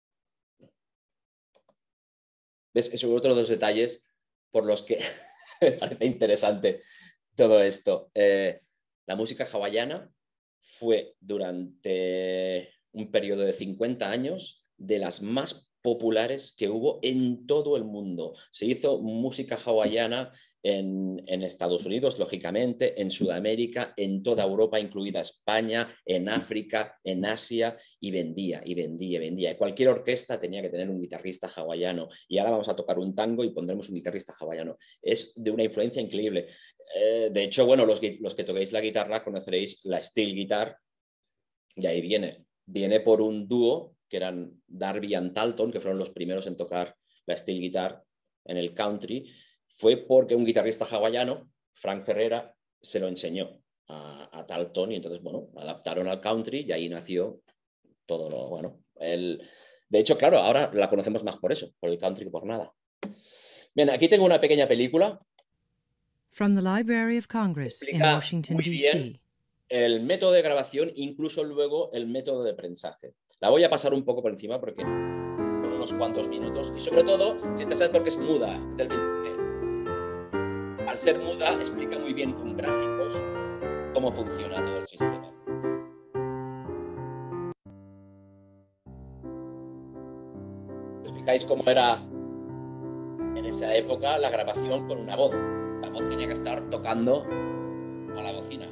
[SPEAKER 1] ¿Ves? Es otro de los detalles por los que me parece interesante todo esto. Eh, la música hawaiana fue durante un periodo de cincuenta años de las más populares que hubo en todo el mundo. Se hizo música hawaiana en, en Estados Unidos, lógicamente, en Sudamérica, en toda Europa, incluida España, en África, en Asia, y vendía, y vendía, y vendía. Cualquier orquesta tenía que tener un guitarrista hawaiano. Y ahora vamos a tocar un tango y pondremos un guitarrista hawaiano. Es de una influencia increíble. Eh, de hecho, bueno, los, los que toquéis la guitarra conoceréis la steel guitar, y ahí viene. Viene por un dúo que eran Darby and Talton, que fueron los primeros en tocar la steel guitar en el country. Fue porque un guitarrista hawaiano, Frank Ferrera, se lo enseñó a, a Talton, y entonces, bueno, lo adaptaron al country y ahí nació todo lo, bueno, el... De hecho, claro, ahora la conocemos más por eso, por el country que por nada. Bien, aquí tengo una pequeña película.
[SPEAKER 2] From the Library of Congress in
[SPEAKER 1] Explica
[SPEAKER 2] Washington,
[SPEAKER 1] muy
[SPEAKER 2] D
[SPEAKER 1] bien
[SPEAKER 2] C
[SPEAKER 1] el método de grabación, incluso luego el método de prensaje. La voy a pasar un poco por encima porque son unos cuantos minutos, y sobre todo, si te sabes porque es muda, es del veintitrés. Al ser muda, explica muy bien con gráficos cómo funciona todo el sistema. ¿Os fijáis cómo era en esa época la grabación con una voz? La voz tenía que estar tocando a la bocina.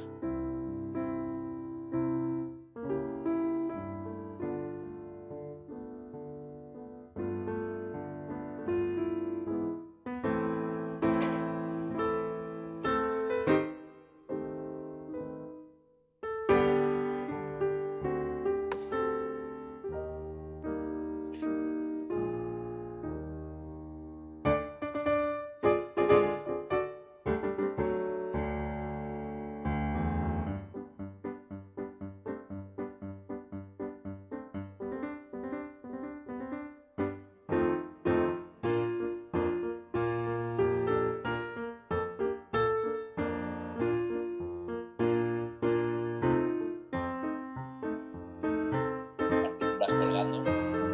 [SPEAKER 1] Partituras colgando.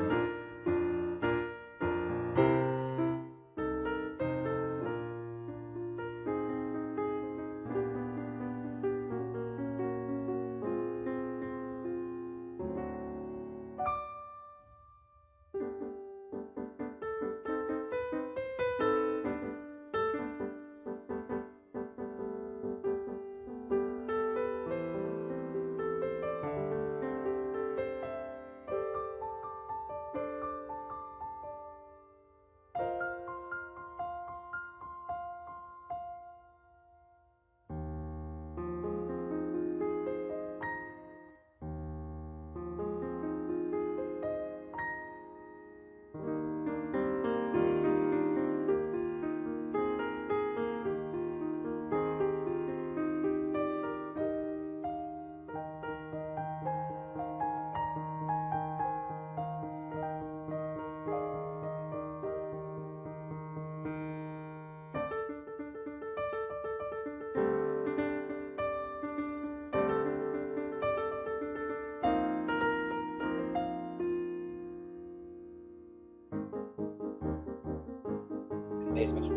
[SPEAKER 1] Es más.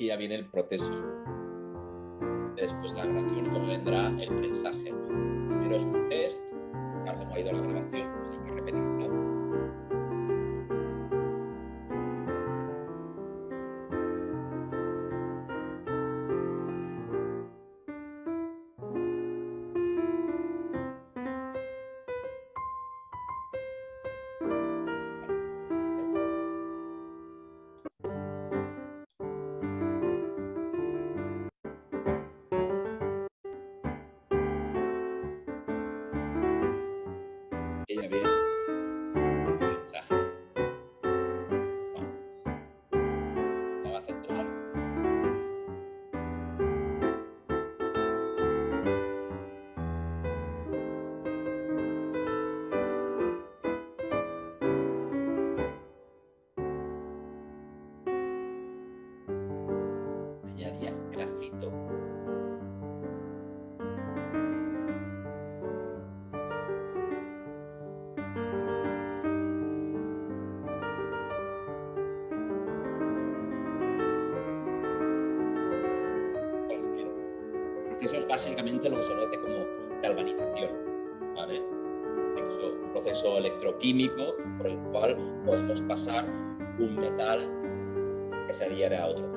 [SPEAKER 1] aquí ya viene el proceso. Después de la grabación, como vendrá el prensaje. Primero es un test, tal como ha ido la grabación, pues hay que repetirlo. Que ya viene el prensaje. La va a centrar. Añadía grafito. El proceso es básicamente lo que se conoce como galvanización, ¿vale? Un proceso electroquímico por el cual podemos pasar un metal que se adhiere a otro.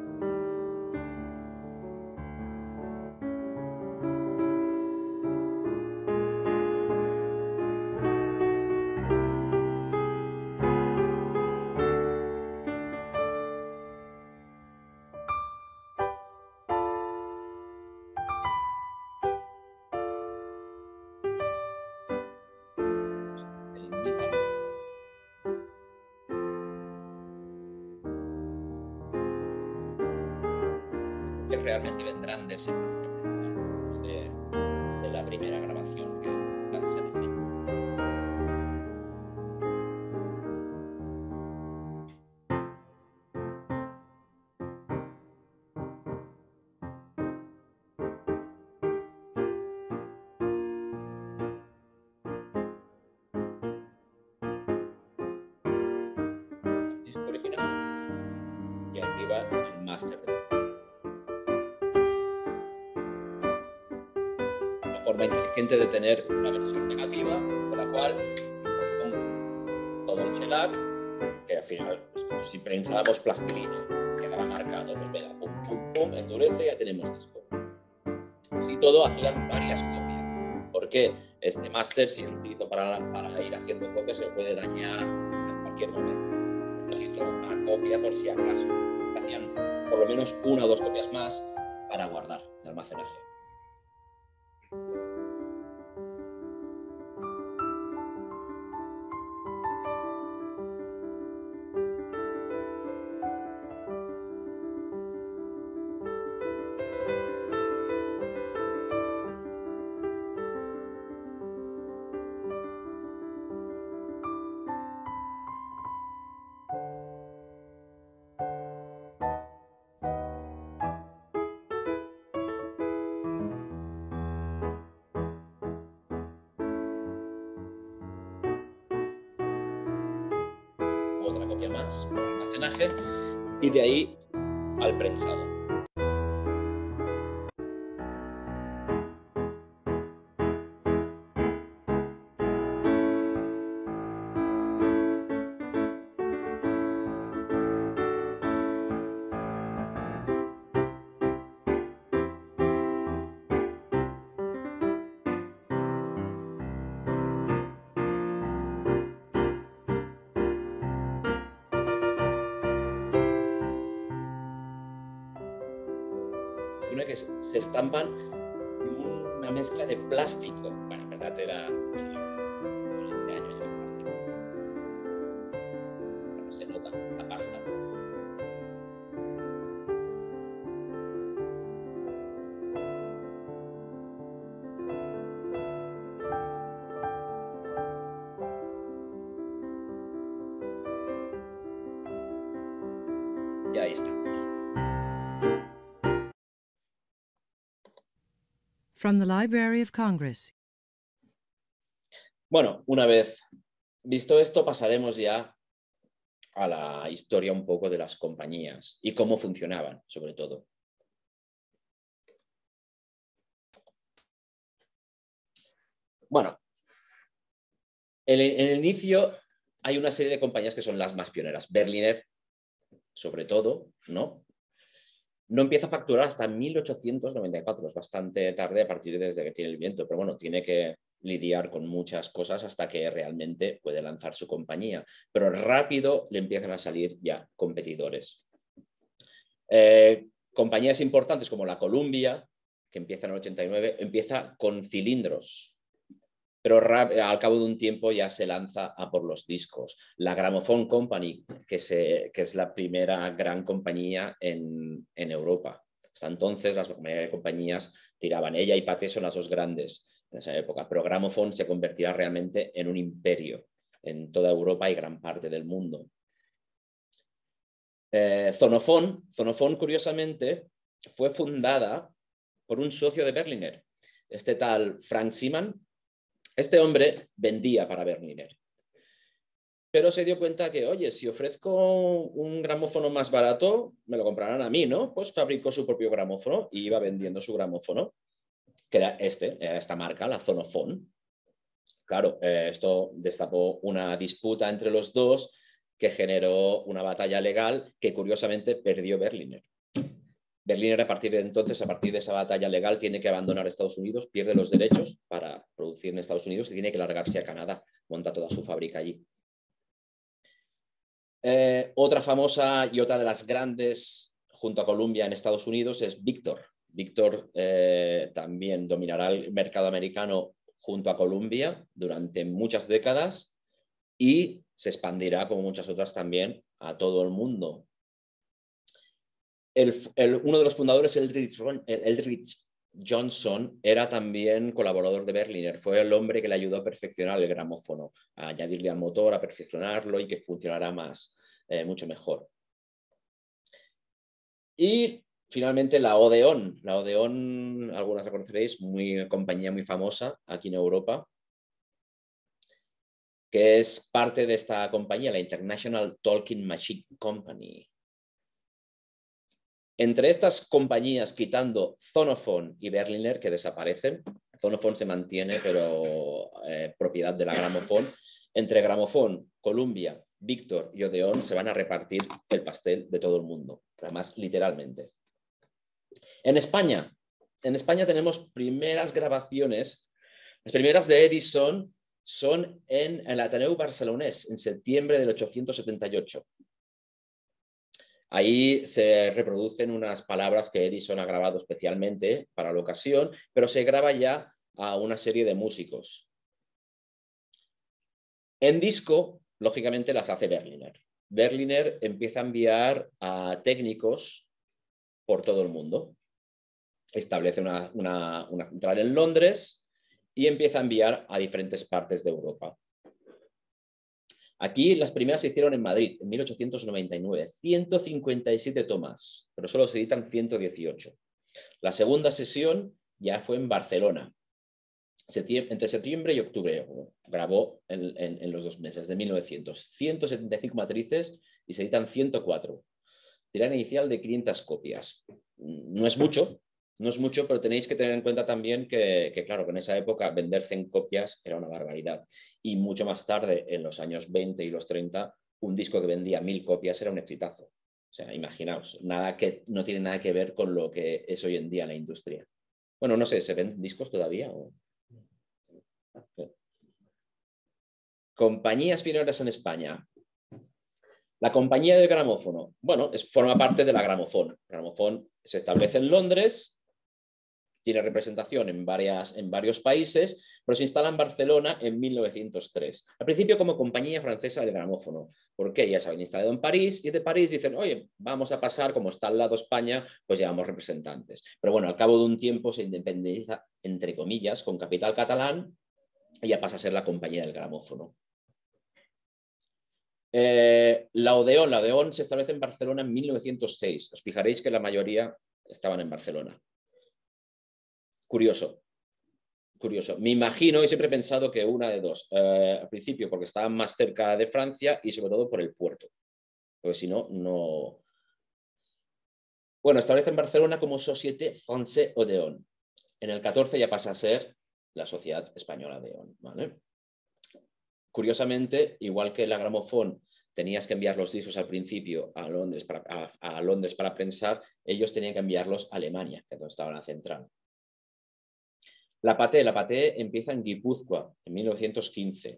[SPEAKER 1] Que realmente vendrán de ese de, de la primera grabación que se diseñó. El disco original y arriba el máster. Una forma inteligente de tener una versión negativa con la cual pongo todo el shellac, que al final, pues, como si prensáramos plastilina, quedará marcado, pues venga, pum, pum, pum, endurece y ya tenemos disco. Así todo hacían varias copias. ¿Por qué? Este máster, si lo utilizo para, para ir haciendo copias, se puede dañar en cualquier momento. Necesito una copia por si acaso. Hacían por lo menos una o dos copias más para guardar de almacenaje. Otra copia más para almacenaje y de ahí al prensado. Una que se estampan una mezcla de plástico. Bueno, en verdad era este año ya el plástico. Se nota la pasta. Y ahí estamos.
[SPEAKER 2] From the Library of Congress.
[SPEAKER 1] Bueno, una vez visto esto, pasaremos ya a la historia un poco de las compañías y cómo funcionaban, sobre todo. Bueno, en el, en el inicio hay una serie de compañías que son las más pioneras. Berliner, sobre todo, ¿no? No empieza a facturar hasta mil ochocientos noventa y cuatro, es bastante tarde a partir de desde que tiene el viento, pero bueno, tiene que lidiar con muchas cosas hasta que realmente puede lanzar su compañía. Pero rápido le empiezan a salir ya competidores. Eh, compañías importantes como la Columbia, que empieza en el ochenta y nueve, empieza con cilindros, pero al cabo de un tiempo ya se lanza a por los discos. La Gramophone Company, que, se, que es la primera gran compañía en, en Europa. Hasta entonces las compañías tiraban, ella y Pathé son las dos grandes en esa época, pero Gramophone se convertirá realmente en un imperio en toda Europa y gran parte del mundo. Eh, Zonophone, Zonophone, curiosamente, fue fundada por un socio de Berliner, este tal Frank Siman. Este hombre vendía para Berliner, pero se dio cuenta que, oye, si ofrezco un gramófono más barato, me lo comprarán a mí, ¿no? Pues fabricó su propio gramófono y iba vendiendo su gramófono, que era este, era esta marca, la Zonophone. Claro, eh, esto destapó una disputa entre los dos que generó una batalla legal que curiosamente perdió Berliner. Berliner a partir de entonces, a partir de esa batalla legal, tiene que abandonar Estados Unidos, pierde los derechos para producir en Estados Unidos y tiene que largarse a Canadá, monta toda su fábrica allí. Eh, otra famosa y otra de las grandes junto a Columbia en Estados Unidos es Victor. Victor eh, también dominará el mercado americano junto a Columbia durante muchas décadas y se expandirá, como muchas otras también, a todo el mundo. El, el, uno de los fundadores, Eldridge, Eldridge Johnson, era también colaborador de Berliner. Fue el hombre que le ayudó a perfeccionar el gramófono, a añadirle al motor, a perfeccionarlo y que funcionara más, eh, mucho mejor. Y finalmente la Odeon. La Odeon, algunas la conoceréis, muy compañía muy famosa aquí en Europa, que es parte de esta compañía, la International Talking Machine Company. Entre estas compañías, quitando Zonophone y Berliner, que desaparecen, Zonophone se mantiene, pero eh, propiedad de la Gramophone, entre Gramophone, Columbia, Victor y Odeon se van a repartir el pastel de todo el mundo, además literalmente. En España, en España tenemos primeras grabaciones, las primeras de Edison son en el Ateneu Barcelonés, en septiembre del ochocientos setenta y ocho. Ahí se reproducen unas palabras que Edison ha grabado especialmente para la ocasión, pero se graba ya a una serie de músicos. En disco, lógicamente, las hace Berliner. Berliner empieza a enviar a técnicos por todo el mundo. Establece una, una, una central en Londres y empieza a enviar a diferentes partes de Europa. Aquí las primeras se hicieron en Madrid, en mil ochocientos noventa y nueve, ciento cincuenta y siete tomas, pero solo se editan ciento dieciocho. La segunda sesión ya fue en Barcelona, Septiembre, entre septiembre y octubre, grabó en, en, en los dos meses de mil novecientos, ciento setenta y cinco matrices y se editan ciento cuatro. Tirada inicial de quinientas copias. No es mucho, no es mucho, pero tenéis que tener en cuenta también que, que, claro, que en esa época vender cien copias era una barbaridad. Y mucho más tarde, en los años veinte y los treinta, un disco que vendía mil copias era un exitazo. O sea, imaginaos, nada que, no tiene nada que ver con lo que es hoy en día la industria. Bueno, no sé, ¿se ven discos todavía? ¿O? Compañías pioneras en España. La compañía del gramófono. Bueno, es, forma parte de la Gramophone. Gramophone se establece en Londres, tiene representación en, varias, en varios países, pero se instala en Barcelona en mil novecientos tres. Al principio como compañía francesa del gramófono, porque ya se habían instalado en París y de París dicen, oye, vamos a pasar, como está al lado España, pues llevamos representantes. Pero bueno, al cabo de un tiempo se independiza, entre comillas, con capital catalán y ya pasa a ser la compañía del gramófono. Eh, la Odeon, la Odeon se establece en Barcelona en mil novecientos seis. Os fijaréis que la mayoría estaban en Barcelona. Curioso, curioso. Me imagino y siempre he pensado que una de dos. Eh, al principio porque estaban más cerca de Francia y sobre todo por el puerto. porque si no, no... Bueno, establece en Barcelona como Société Française Odeon. En el catorce ya pasa a ser la Sociedad Española Odeon, ¿vale? Curiosamente, igual que la Gramofón tenías que enviar los discos al principio a Londres para, a, a Londres para prensar, ellos tenían que enviarlos a Alemania, que es donde estaba la central. La Paté, la Paté empieza en Guipúzcoa, en mil novecientos quince.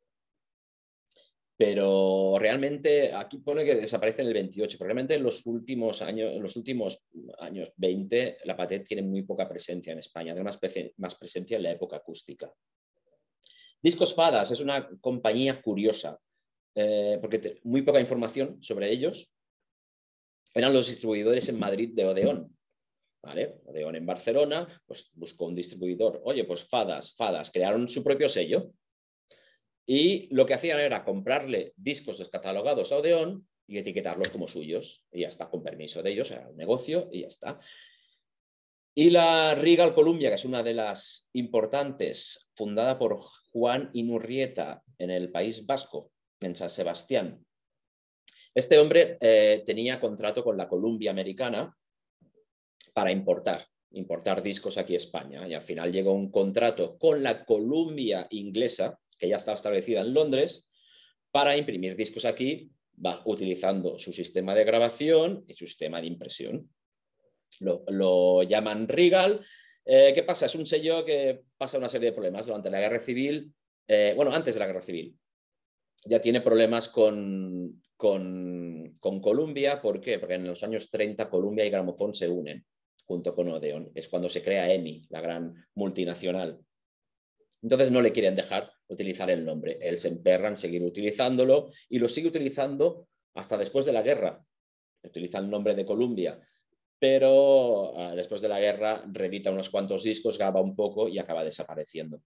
[SPEAKER 1] Pero realmente, aquí pone que desaparece en el veintiocho, pero realmente en los últimos años, en los últimos años veinte, la Paté tiene muy poca presencia en España, tiene más, pre más presencia en la época acústica. Discos Fadas es una compañía curiosa, eh, porque muy poca información sobre ellos. Eran los distribuidores en Madrid de Odeón. ¿Vale? Odeón en Barcelona, pues buscó un distribuidor. Oye, pues Fadas, Fadas, crearon su propio sello. Y lo que hacían era comprarle discos descatalogados a Odeón y etiquetarlos como suyos. Y ya está, con permiso de ellos, era un negocio y ya está. Y la Regal Columbia, que es una de las importantes, fundada por Juan Inurrieta en el País Vasco, en San Sebastián. Este hombre eh, tenía contrato con la Columbia americana para importar, importar discos aquí a España. Y al final llegó un contrato con la Columbia inglesa, que ya estaba establecida en Londres, para imprimir discos aquí, va, utilizando su sistema de grabación y su sistema de impresión. Lo, lo llaman Regal. Eh, ¿Qué pasa? Es un sello que pasa una serie de problemas durante la Guerra Civil, eh, bueno, antes de la Guerra Civil. Ya tiene problemas con, con, con Columbia. ¿Por qué? Porque en los años treinta Columbia y Gramophone se unen junto con Odeón. Es cuando se crea EMI, la gran multinacional. Entonces no le quieren dejar utilizar el nombre. Él se emperra en seguir utilizándolo y lo sigue utilizando hasta después de la guerra. Utiliza el nombre de Columbia, pero uh, después de la guerra reedita unos cuantos discos, graba un poco y acaba desapareciendo.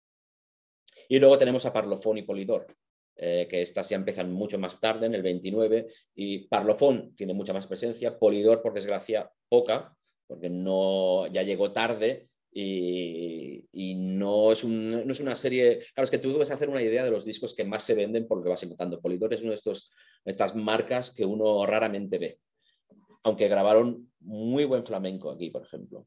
[SPEAKER 1] Y luego tenemos a Parlophone y Polydor, eh, que estas ya empiezan mucho más tarde, en el veintinueve, y Parlophone tiene mucha más presencia, Polydor, por desgracia, poca, porque no, ya llegó tarde y, y no, es un, no es una serie... Claro, es que tú debes hacer una idea de los discos que más se venden por lo que vas encontrando. Polydor es una de estos, estas marcas que uno raramente ve, aunque grabaron muy buen flamenco aquí, por ejemplo.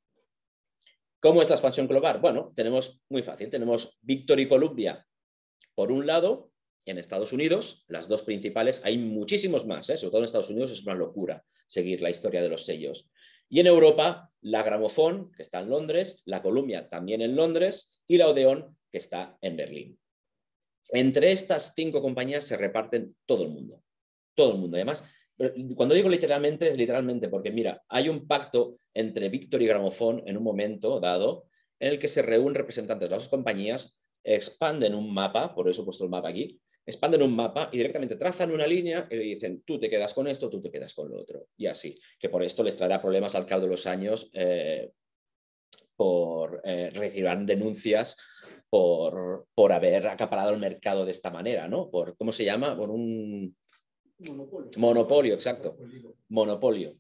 [SPEAKER 1] ¿Cómo es la expansión global? Bueno, tenemos muy fácil, tenemos Victor y Columbia por un lado, en Estados Unidos, las dos principales, hay muchísimos más, ¿eh? Sobre todo en Estados Unidos es una locura seguir la historia de los sellos. Y en Europa, la Gramophone, que está en Londres, la Columbia también en Londres y la Odeón, que está en Berlín. Entre estas cinco compañías se reparten todo el mundo, todo el mundo. Además, cuando digo literalmente, es literalmente porque, mira, hay un pacto entre Victor y Gramophone en un momento dado en el que se reúnen representantes de las dos compañías, expanden un mapa, por eso he puesto el mapa aquí, expanden un mapa y directamente trazan una línea y le dicen, tú te quedas con esto, tú te quedas con lo otro. Y así, que por esto les traerá problemas al cabo de los años, eh, por eh, recibir denuncias por, por haber acaparado el mercado de esta manera, ¿no? Por, ¿cómo se llama? Por un... Monopolio. Monopolio, exacto. Monopolio.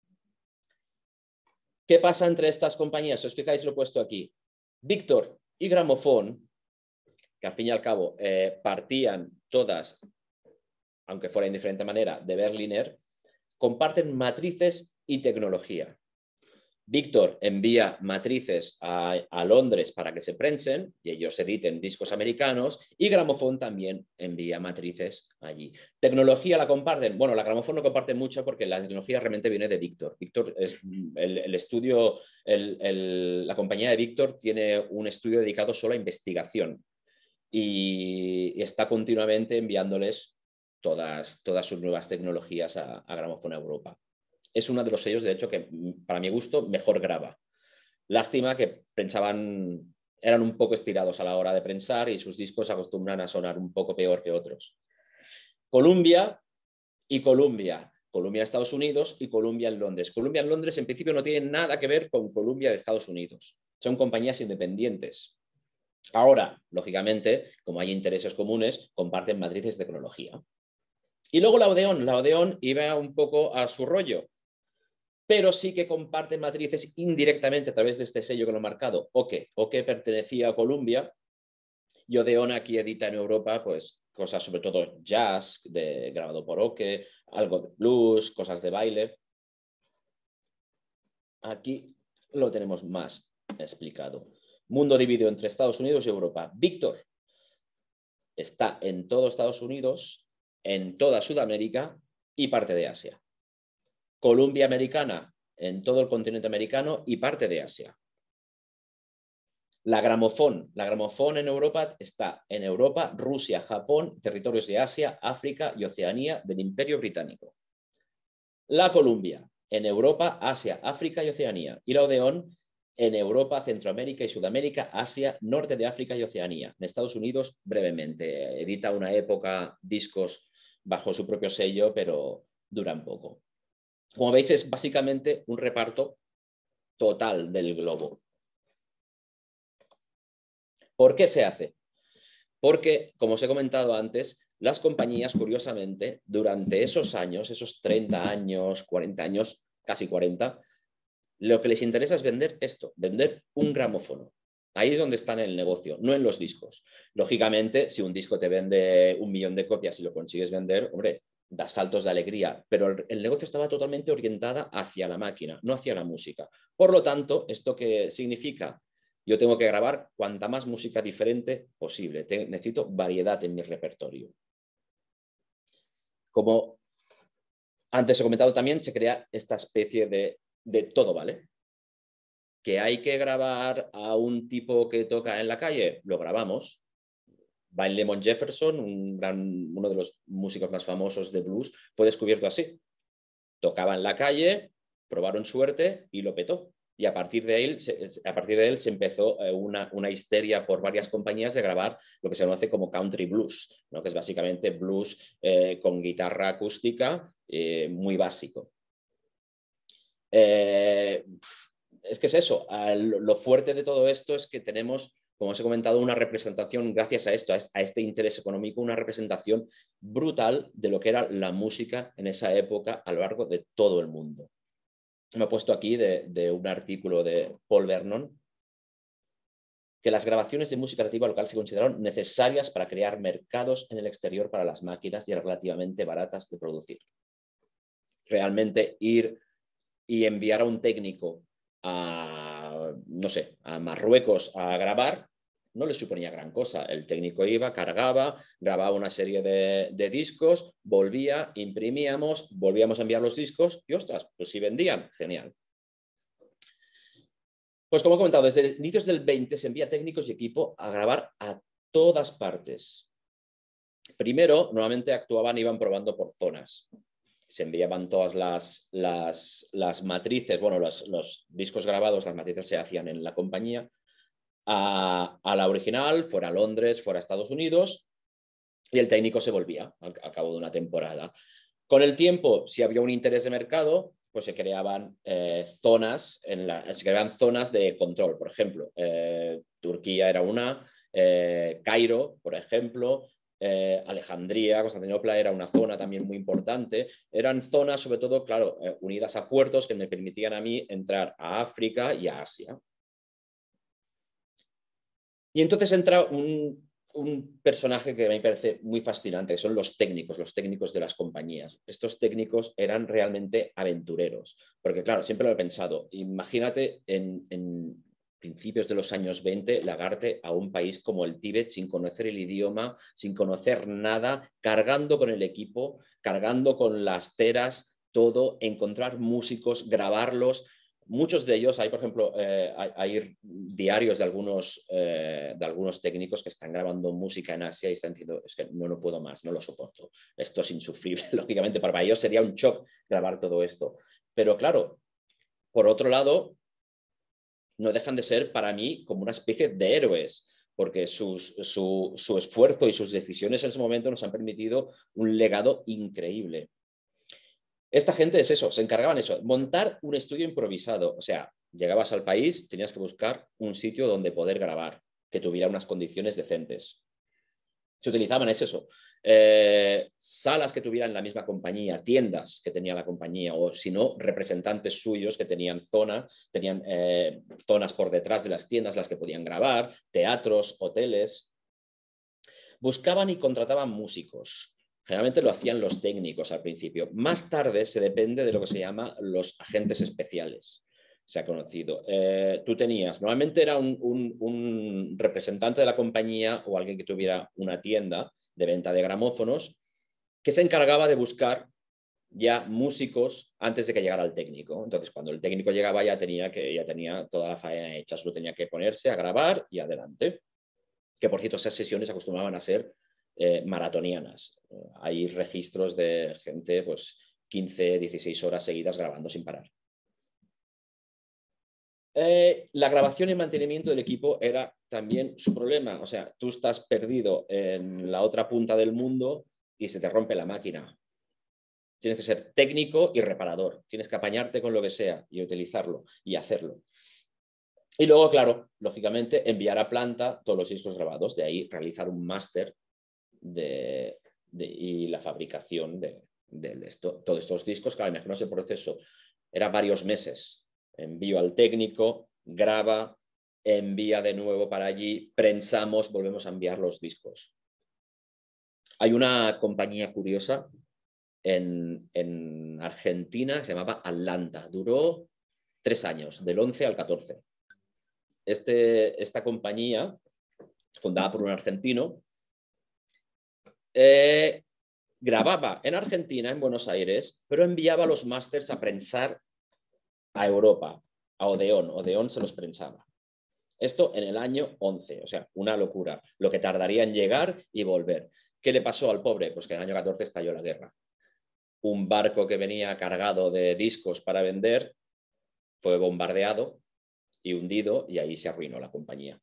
[SPEAKER 1] ¿Qué pasa entre estas compañías? Si os fijáis, lo he puesto aquí. Victor y Gramophone, que al fin y al cabo eh, partían todas, aunque fuera en diferente manera, de Berliner, comparten matrices y tecnología. Víctor envía matrices a, a Londres para que se prensen y ellos editen discos americanos, y Gramophone también envía matrices allí. ¿Tecnología la comparten? Bueno, la Gramophone no comparte mucho porque la tecnología realmente viene de Víctor. Víctor es el, el estudio, el, el, la compañía de Víctor tiene un estudio dedicado solo a investigación y está continuamente enviándoles todas, todas sus nuevas tecnologías a, a Gramophone Europa. Es uno de los sellos, de hecho, que para mi gusto mejor graba. Lástima que pensaban, eran un poco estirados a la hora de prensar y sus discos acostumbran a sonar un poco peor que otros. Columbia y Columbia. Columbia en Estados Unidos y Columbia en Londres. Columbia en Londres en principio no tiene nada que ver con Columbia de Estados Unidos. Son compañías independientes. Ahora, lógicamente, como hay intereses comunes, comparten matrices de tecnología. Y luego la Odeón. La Odeón iba un poco a su rollo, pero sí que comparten matrices indirectamente a través de este sello que lo he marcado. Oke. Oke pertenecía a Columbia y Odeón aquí edita en Europa pues cosas sobre todo jazz, de, grabado por Oke, algo de blues, cosas de baile. Aquí lo tenemos más explicado. Mundo dividido entre Estados Unidos y Europa. Víctor está en todo Estados Unidos, en toda Sudamérica y parte de Asia. Columbia Americana en todo el continente americano y parte de Asia. La gramofón. La gramofón en Europa está en Europa, Rusia, Japón, territorios de Asia, África y Oceanía del Imperio Británico. La Columbia en Europa, Asia, África y Oceanía. Y la Odeón en Europa, Centroamérica y Sudamérica, Asia, norte de África y Oceanía. En Estados Unidos, brevemente. Edita una época discos bajo su propio sello, pero duran poco. Como veis, es básicamente un reparto total del globo. ¿Por qué se hace? Porque, como os he comentado antes, las compañías, curiosamente, durante esos años, esos treinta años, cuarenta años, casi cuarenta, lo que les interesa es vender esto, vender un gramófono. Ahí es donde está en el negocio, no en los discos. Lógicamente, si un disco te vende un millón de copias y lo consigues vender, hombre, da saltos de alegría, pero el, el negocio estaba totalmente orientada hacia la máquina, no hacia la música. Por lo tanto, ¿esto qué significa? Yo tengo que grabar cuanta más música diferente posible. Te, necesito variedad en mi repertorio. Como antes he comentado también, se crea esta especie de, de todo, ¿vale? Que hay que grabar a un tipo que toca en la calle, lo grabamos. Vine Lemon Jefferson, un gran, uno de los músicos más famosos de blues, fue descubierto así. Tocaba en la calle, probaron suerte y lo petó. Y a partir de él, a partir de él se empezó una, una histeria por varias compañías de grabar lo que se conoce como country blues, ¿no? Que es básicamente blues eh, con guitarra acústica eh, muy básico. Eh, es que es eso, lo fuerte de todo esto es que tenemos, como os he comentado, una representación, gracias a esto, a este interés económico, una representación brutal de lo que era la música en esa época a lo largo de todo el mundo. Me he puesto aquí de, de un artículo de Paul Vernon, que las grabaciones de música nativa local se consideraron necesarias para crear mercados en el exterior para las máquinas y relativamente baratas de producir. Realmente ir y enviar a un técnico a, no sé, a Marruecos a grabar, no le suponía gran cosa. El técnico iba, cargaba, grababa una serie de, de discos, volvía, imprimíamos, volvíamos a enviar los discos y, ostras, pues si vendían, genial. Pues como he comentado, desde inicios del veinte se envía técnicos y equipo a grabar a todas partes. Primero, normalmente actuaban, iban probando por zonas. Se enviaban todas las, las, las matrices, bueno, los, los discos grabados, las matrices se hacían en la compañía, a, a la original, fuera a Londres, fuera a Estados Unidos, y el técnico se volvía al, al cabo de una temporada. Con el tiempo, si había un interés de mercado, pues se creaban eh, zonas, en la, se creaban zonas de control. Por ejemplo, eh, Turquía era una, eh, Cairo, por ejemplo, eh, Alejandría, Constantinopla era una zona también muy importante. Eran zonas, sobre todo, claro, eh, unidas a puertos que me permitían a mí entrar a África y a Asia. Y entonces entra un, un personaje que me parece muy fascinante, que son los técnicos, los técnicos de las compañías. Estos técnicos eran realmente aventureros, porque claro, siempre lo he pensado, imagínate en, en principios de los años veinte, largarte a un país como el Tíbet sin conocer el idioma, sin conocer nada, cargando con el equipo, cargando con las ceras, todo, encontrar músicos, grabarlos. Muchos de ellos, hay por ejemplo, eh, hay, hay diarios de algunos, eh, de algunos técnicos que están grabando música en Asia y están diciendo, es que no, no puedo más, no lo soporto, esto es insufrible. Lógicamente para ellos sería un shock grabar todo esto. Pero claro, por otro lado, no dejan de ser para mí como una especie de héroes, porque sus, su, su esfuerzo y sus decisiones en ese momento nos han permitido un legado increíble. Esta gente es eso, se encargaban de eso, montar un estudio improvisado. O sea, llegabas al país, tenías que buscar un sitio donde poder grabar, que tuviera unas condiciones decentes. Se utilizaban, es eso, eh, salas que tuvieran la misma compañía, tiendas que tenía la compañía, o si no, representantes suyos que tenían zonas, tenían eh, zonas por detrás de las tiendas las que podían grabar, teatros, hoteles. buscaban y contrataban músicos. Generalmente lo hacían los técnicos al principio. Más tarde se depende de lo que se llama los agentes especiales. Se ha conocido. Eh, tú tenías, normalmente era un, un, un representante de la compañía o alguien que tuviera una tienda de venta de gramófonos que se encargaba de buscar ya músicos antes de que llegara el técnico. Entonces, cuando el técnico llegaba ya tenía, que, ya tenía toda la faena hecha, solo tenía que ponerse a grabar y adelante. Que, por cierto, esas sesiones acostumbraban a ser eh, maratonianas. Eh, hay registros de gente, pues, quince, dieciséis horas seguidas grabando sin parar. Eh, la grabación y mantenimiento del equipo era también su problema. O sea, tú estás perdido en la otra punta del mundo y se te rompe la máquina. Tienes que ser técnico y reparador. Tienes que apañarte con lo que sea y utilizarlo y hacerlo. Y luego, claro, lógicamente, enviar a planta todos los discos grabados. De ahí realizar un máster de, de, y la fabricación de, de, de esto, todos estos discos. Claro, imaginaos el proceso. Era varios meses. Envío al técnico, graba, envía de nuevo para allí, prensamos, volvemos a enviar los discos. Hay una compañía curiosa en, en Argentina, se llamaba Atlanta. Duró tres años, del once al catorce. Este, esta compañía, fundada por un argentino, eh, grababa en Argentina, en Buenos Aires, pero enviaba los másters a prensar a Europa, a Odeón. Odeón se los prensaba. Esto en el año once, o sea, una locura. Lo que tardaría en llegar y volver. ¿Qué le pasó al pobre? Pues que en el año catorce estalló la guerra. Un barco que venía cargado de discos para vender fue bombardeado y hundido y ahí se arruinó la compañía.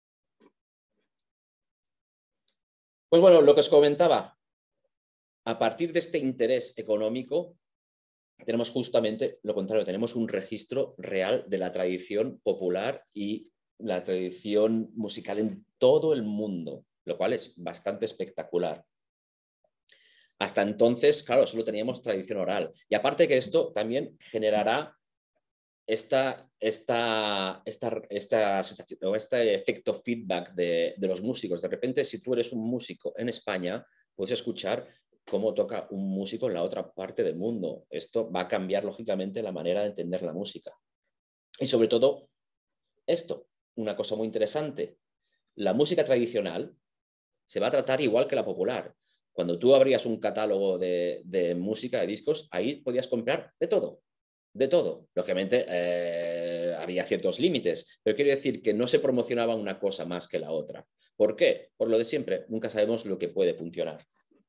[SPEAKER 1] Pues bueno, lo que os comentaba, a partir de este interés económico, tenemos justamente lo contrario, tenemos un registro real de la tradición popular y la tradición musical en todo el mundo, lo cual es bastante espectacular. Hasta entonces, claro, solo teníamos tradición oral. Y aparte que esto también generará esta, esta, esta, esta sensación, este efecto feedback de, de los músicos. De repente, si tú eres un músico en España, puedes escuchar cómo toca un músico en la otra parte del mundo. Esto va a cambiar, lógicamente, la manera de entender la música. Y sobre todo, esto, una cosa muy interesante. La música tradicional se va a tratar igual que la popular. Cuando tú abrías un catálogo de, de música, de discos, ahí podías comprar de todo. De todo. Lógicamente, eh, había ciertos límites, pero quiero decir que no se promocionaba una cosa más que la otra. ¿Por qué? Por lo de siempre. Nunca sabemos lo que puede funcionar.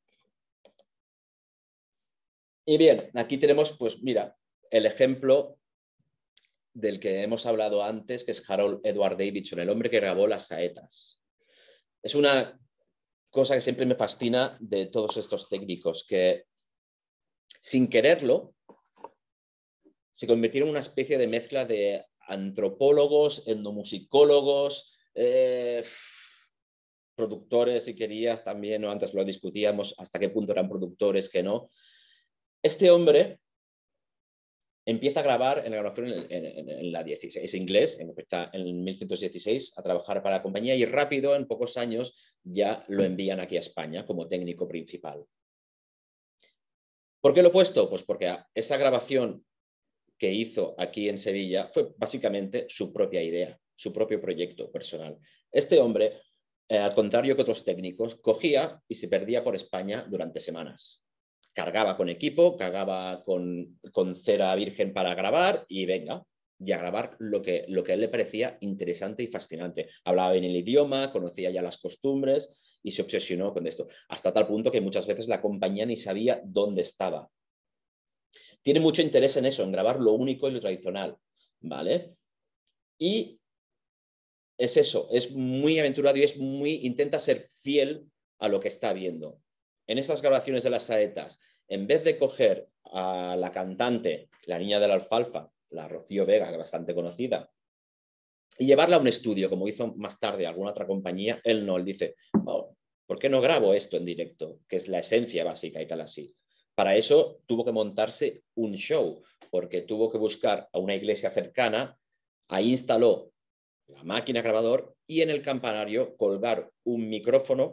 [SPEAKER 1] Y bien, aquí tenemos, pues mira, el ejemplo del que hemos hablado antes, que es Harold Edward Davidson, el hombre que grabó las saetas. Es una cosa que siempre me fascina de todos estos técnicos, que sin quererlo se convirtieron en una especie de mezcla de antropólogos, etnomusicólogos, eh, productores, si querías, también, ¿no? Antes lo discutíamos, hasta qué punto eran productores, que no. Este hombre empieza a grabar en la grabación en, en, en la dieciséis, es inglés, empieza en mil novecientos dieciséis a trabajar para la compañía y rápido, en pocos años, ya lo envían aquí a España como técnico principal. ¿Por qué lo he puesto? Pues porque esa grabación que hizo aquí en Sevilla fue básicamente su propia idea, su propio proyecto personal. Este hombre, eh, al contrario que otros técnicos, cogía y se perdía por España durante semanas. Cargaba con equipo, cargaba con, con cera virgen para grabar y venga, y a grabar lo que, lo que a él le parecía interesante y fascinante. Hablaba bien el idioma, conocía ya las costumbres y se obsesionó con esto, hasta tal punto que muchas veces la compañía ni sabía dónde estaba. Tiene mucho interés en eso, en grabar lo único y lo tradicional, ¿vale? Y es eso, es muy aventurado y es muy, intenta ser fiel a lo que está viendo. En estas grabaciones de las saetas, en vez de coger a la cantante, la niña de la alfalfa, la Rocío Vega, que es bastante conocida, y llevarla a un estudio, como hizo más tarde alguna otra compañía, él no, él dice, oh, ¿por qué no grabo esto en directo? Que es la esencia básica y tal así. Para eso tuvo que montarse un show, porque tuvo que buscar a una iglesia cercana, ahí instaló la máquina grabador y en el campanario colgar un micrófono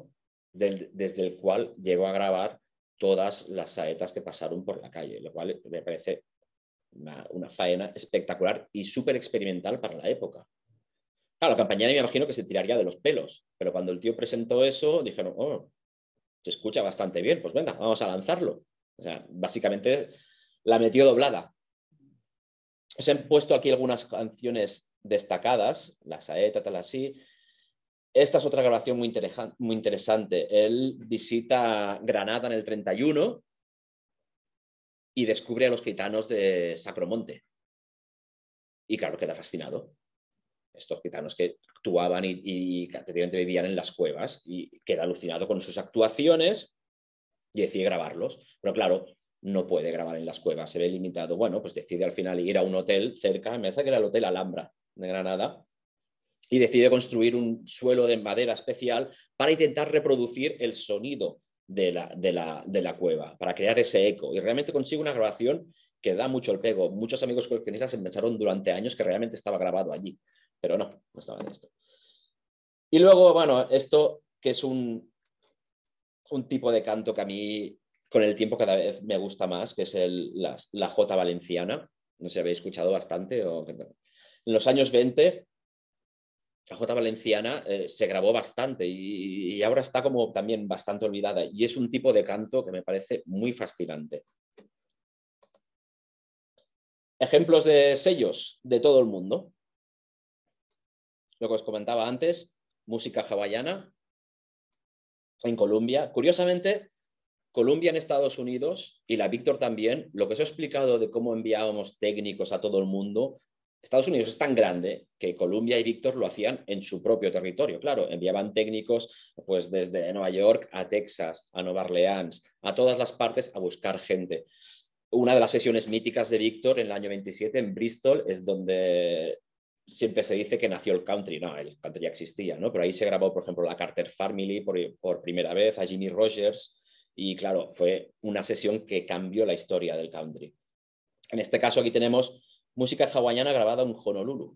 [SPEAKER 1] del, desde el cual llegó a grabar todas las saetas que pasaron por la calle, lo cual me parece una, una faena espectacular y súper experimental para la época. Claro, la Campagnani me imagino que se tiraría de los pelos, pero cuando el tío presentó eso, dijeron, oh, se escucha bastante bien, pues venga, vamos a lanzarlo. O sea, básicamente la metió doblada. Os he puesto aquí algunas canciones destacadas, la saeta, tal así. Esta es otra grabación muy, muy interesante. Él visita Granada en el treinta y uno y descubre a los gitanos de Sacromonte. Y claro, queda fascinado. Estos gitanos que actuaban y, y prácticamente vivían en las cuevas, y queda alucinado con sus actuaciones y decide grabarlos. Pero claro, no puede grabar en las cuevas, se ve limitado. Bueno, pues decide al final ir a un hotel cerca, me parece que era el Hotel Alhambra de Granada, y decide construir un suelo de madera especial para intentar reproducir el sonido de la, de la, de la cueva, para crear ese eco. Y realmente consigue una grabación que da mucho el pego. Muchos amigos coleccionistas pensaron durante años que realmente estaba grabado allí, pero no, no estaba en esto. Y luego, bueno, esto que es un, un tipo de canto que a mí con el tiempo cada vez me gusta más, que es el, la, la jota valenciana. No sé si habéis escuchado bastante. O... En los años veinte, la jota valenciana eh, se grabó bastante y, y ahora está como también bastante olvidada. Y es un tipo de canto que me parece muy fascinante. Ejemplos de sellos de todo el mundo. Lo que os comentaba antes, música hawaiana en Colombia. Curiosamente, Colombia en Estados Unidos y la Víctor también, lo que os he explicado de cómo enviábamos técnicos a todo el mundo, Estados Unidos es tan grande que Columbia y Víctor lo hacían en su propio territorio. Claro, enviaban técnicos pues desde Nueva York a Texas, a Nueva Orleans, a todas las partes a buscar gente. Una de las sesiones míticas de Víctor en el año veintisiete en Bristol es donde siempre se dice que nació el country. No, el country ya existía, ¿no? Pero ahí se grabó, por ejemplo, la Carter Family por, por primera vez, a Jimmy Rogers, y claro, fue una sesión que cambió la historia del country. En este caso aquí tenemos música hawaiana grabada en Honolulu,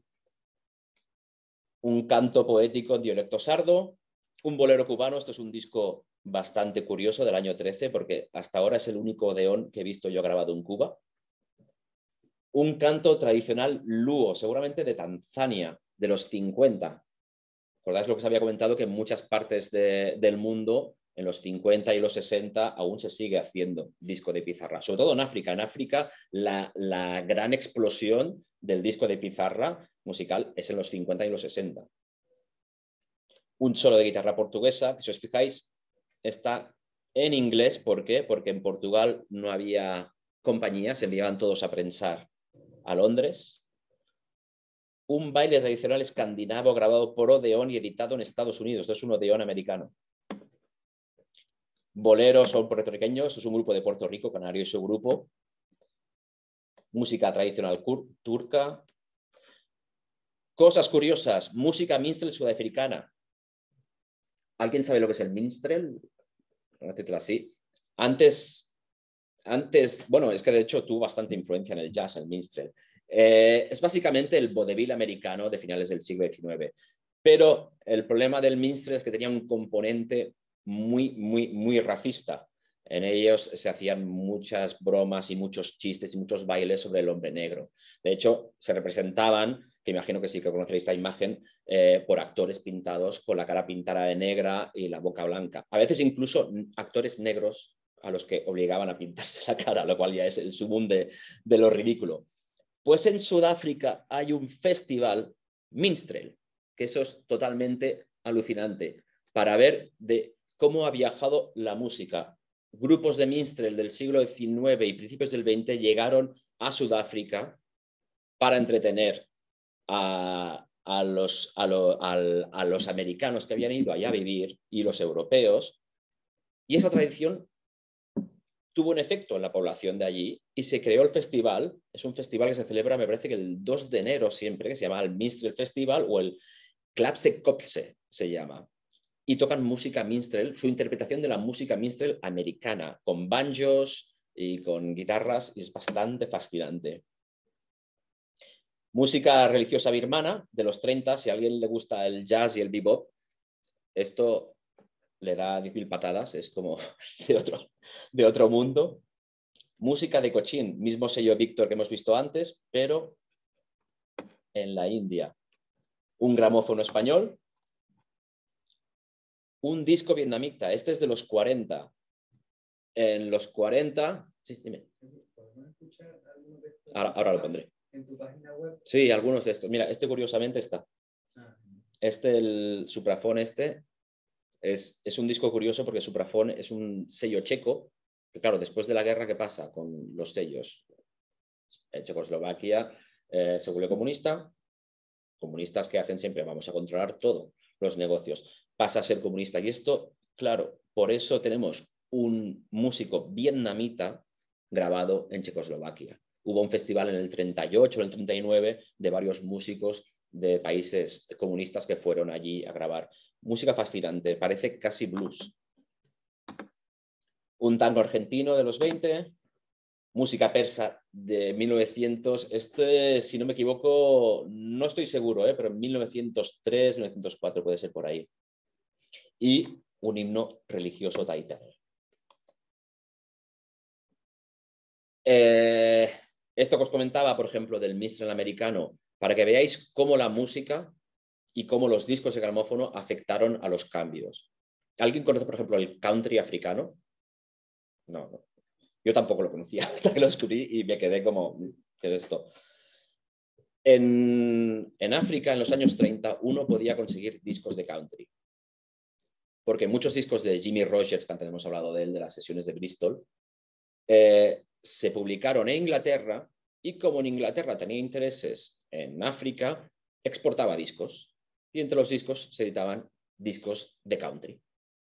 [SPEAKER 1] un canto poético en dialecto sardo, un bolero cubano. Esto es un disco bastante curioso del año trece, porque hasta ahora es el único odeón que he visto yo grabado en Cuba. Un canto tradicional luo, seguramente de Tanzania, de los cincuenta. ¿Recordáis lo que os había comentado? Que en muchas partes de, del mundo, en los cincuenta y los sesenta, aún se sigue haciendo disco de pizarra. Sobre todo en África. En África, la, la gran explosión del disco de pizarra musical es en los cincuenta y los sesenta. Un solo de guitarra portuguesa, que si os fijáis, está en inglés. ¿Por qué? Porque en Portugal no había compañías, se enviaban todos a prensar a Londres. Un baile tradicional escandinavo grabado por Odeón y editado en Estados Unidos. Esto es un Odeón americano. Boleros son puertorriqueños, es un grupo de Puerto Rico, Canario y su grupo. Música tradicional turca. Cosas curiosas, música minstrel sudafricana. ¿Alguien sabe lo que es el minstrel? Así. Antes, antes, bueno, es que de hecho tuvo bastante influencia en el jazz, el minstrel. Eh, es básicamente el vodevil americano de finales del siglo diecinueve. Pero el problema del minstrel es que tenía un componente muy, muy, muy racista. En ellos se hacían muchas bromas y muchos chistes y muchos bailes sobre el hombre negro. De hecho, se representaban, que imagino que sí que conoceréis esta imagen, eh, por actores pintados con la cara pintada de negra y la boca blanca. A veces incluso actores negros a los que obligaban a pintarse la cara, lo cual ya es el sumum de, de lo ridículo. Pues en Sudáfrica hay un festival minstrel, que eso es totalmente alucinante, para ver de cómo ha viajado la música. Grupos de minstrel del siglo diecinueve y principios del veinte llegaron a Sudáfrica para entretener a, a, los, a, lo, a, a los americanos que habían ido allá a vivir y los europeos, y esa tradición tuvo un efecto en la población de allí y se creó el festival. Es un festival que se celebra, me parece que el dos de enero siempre, que se llama el Minstrel Festival o el Klapse Kopse se llama. Y tocan música minstrel, su interpretación de la música minstrel americana, con banjos y con guitarras, y es bastante fascinante. Música religiosa birmana de los treinta, si a alguien le gusta el jazz y el bebop, esto le da diez mil patadas, es como de otro, de otro mundo. Música de Cochin, mismo sello Víctor que hemos visto antes, pero en la India. Un gramófono español. Un disco vietnamita, este es de los cuarenta. En los cuarenta... Sí, dime. Ahora, ahora lo pondré.
[SPEAKER 3] ¿En tu página web?
[SPEAKER 1] Sí, algunos de estos. Mira, este curiosamente está. Este, el Supraphone este, es, es un disco curioso porque Supraphone es un sello checo, que claro, después de la guerra, ¿qué pasa con los sellos? En Checoslovaquia eh, se vuelve comunista, comunistas que hacen siempre, vamos a controlar todo, los negocios, pasa a ser comunista. Y esto, claro, por eso tenemos un músico vietnamita grabado en Checoslovaquia. Hubo un festival en el treinta y ocho, en el treinta y nueve, de varios músicos de países comunistas que fueron allí a grabar. Música fascinante, parece casi blues. Un tango argentino de los veinte, música persa de mil novecientos, este, si no me equivoco, no estoy seguro, ¿eh? Pero en mil novecientos tres, mil novecientos cuatro puede ser por ahí. Y un himno religioso taítano. Eh, esto que os comentaba, por ejemplo, del Mistral americano, para que veáis cómo la música y cómo los discos de gramófono afectaron a los cambios. ¿Alguien conoce, por ejemplo, el country africano? No, no. Yo tampoco lo conocía hasta que lo descubrí y me quedé como, ¿qué es esto? En, en África, en los años treinta, uno podía conseguir discos de country. Porque muchos discos de Jimmy Rogers, que antes hemos hablado de él, de las sesiones de Bristol, eh, se publicaron en Inglaterra y como en Inglaterra tenía intereses en África, exportaba discos. Y entre los discos se editaban discos de country.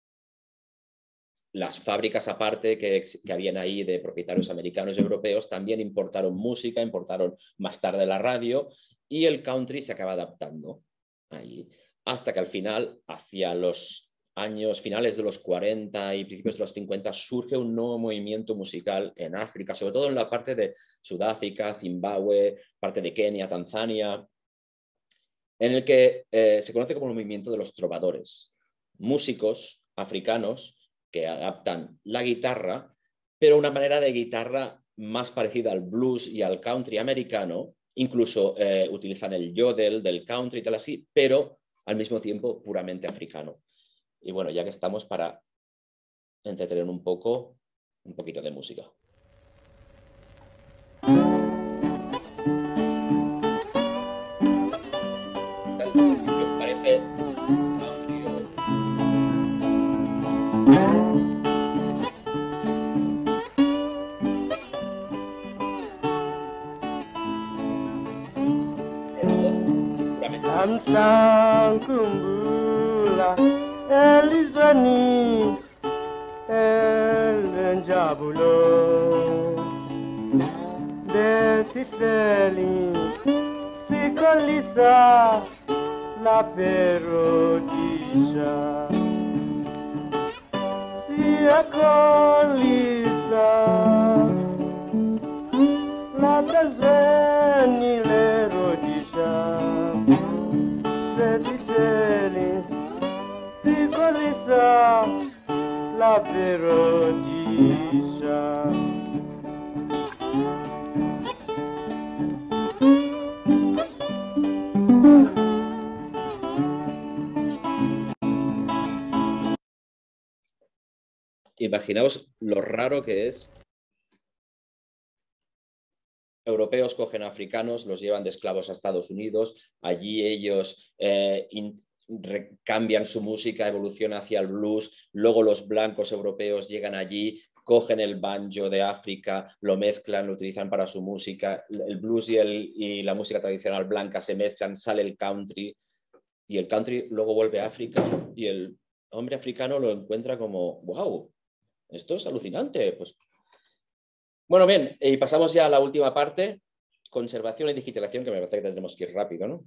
[SPEAKER 1] Las fábricas aparte que, que habían ahí de propietarios americanos y europeos también importaron música, importaron más tarde la radio y el country se acaba adaptando ahí. Hasta que al final, hacia los años finales de los cuarenta y principios de los cincuenta, surge un nuevo movimiento musical en África, sobre todo en la parte de Sudáfrica, Zimbabue, parte de Kenia, Tanzania, en el que eh, se conoce como el movimiento de los trovadores, músicos africanos que adaptan la guitarra, pero una manera de guitarra más parecida al blues y al country americano, incluso eh, utilizan el yodel del country y tal así, pero al mismo tiempo puramente africano. Y bueno, ya que estamos, para entretener un poco, un poquito de música. Parece country o...
[SPEAKER 4] Amsankumbula Elizani Elenjabulo Desifeli Sikolisa La Perodisha Siakolisa La Tazweni Lerodisha Sesifeli Sikolisa La Perodisha.
[SPEAKER 1] Imaginaos lo raro que es. Europeos cogen a africanos, los llevan de esclavos a Estados Unidos, allí ellos eh, in, re, cambian su música, evoluciona hacia el blues, luego los blancos europeos llegan allí, cogen el banjo de África, lo mezclan, lo utilizan para su música, el blues y, el, y la música tradicional blanca se mezclan, sale el country, y el country luego vuelve a África y el hombre africano lo encuentra como, wow, esto es alucinante, pues... Bueno, bien, y pasamos ya a la última parte, conservación y digitalización, que me parece que tendremos que ir rápido, ¿no?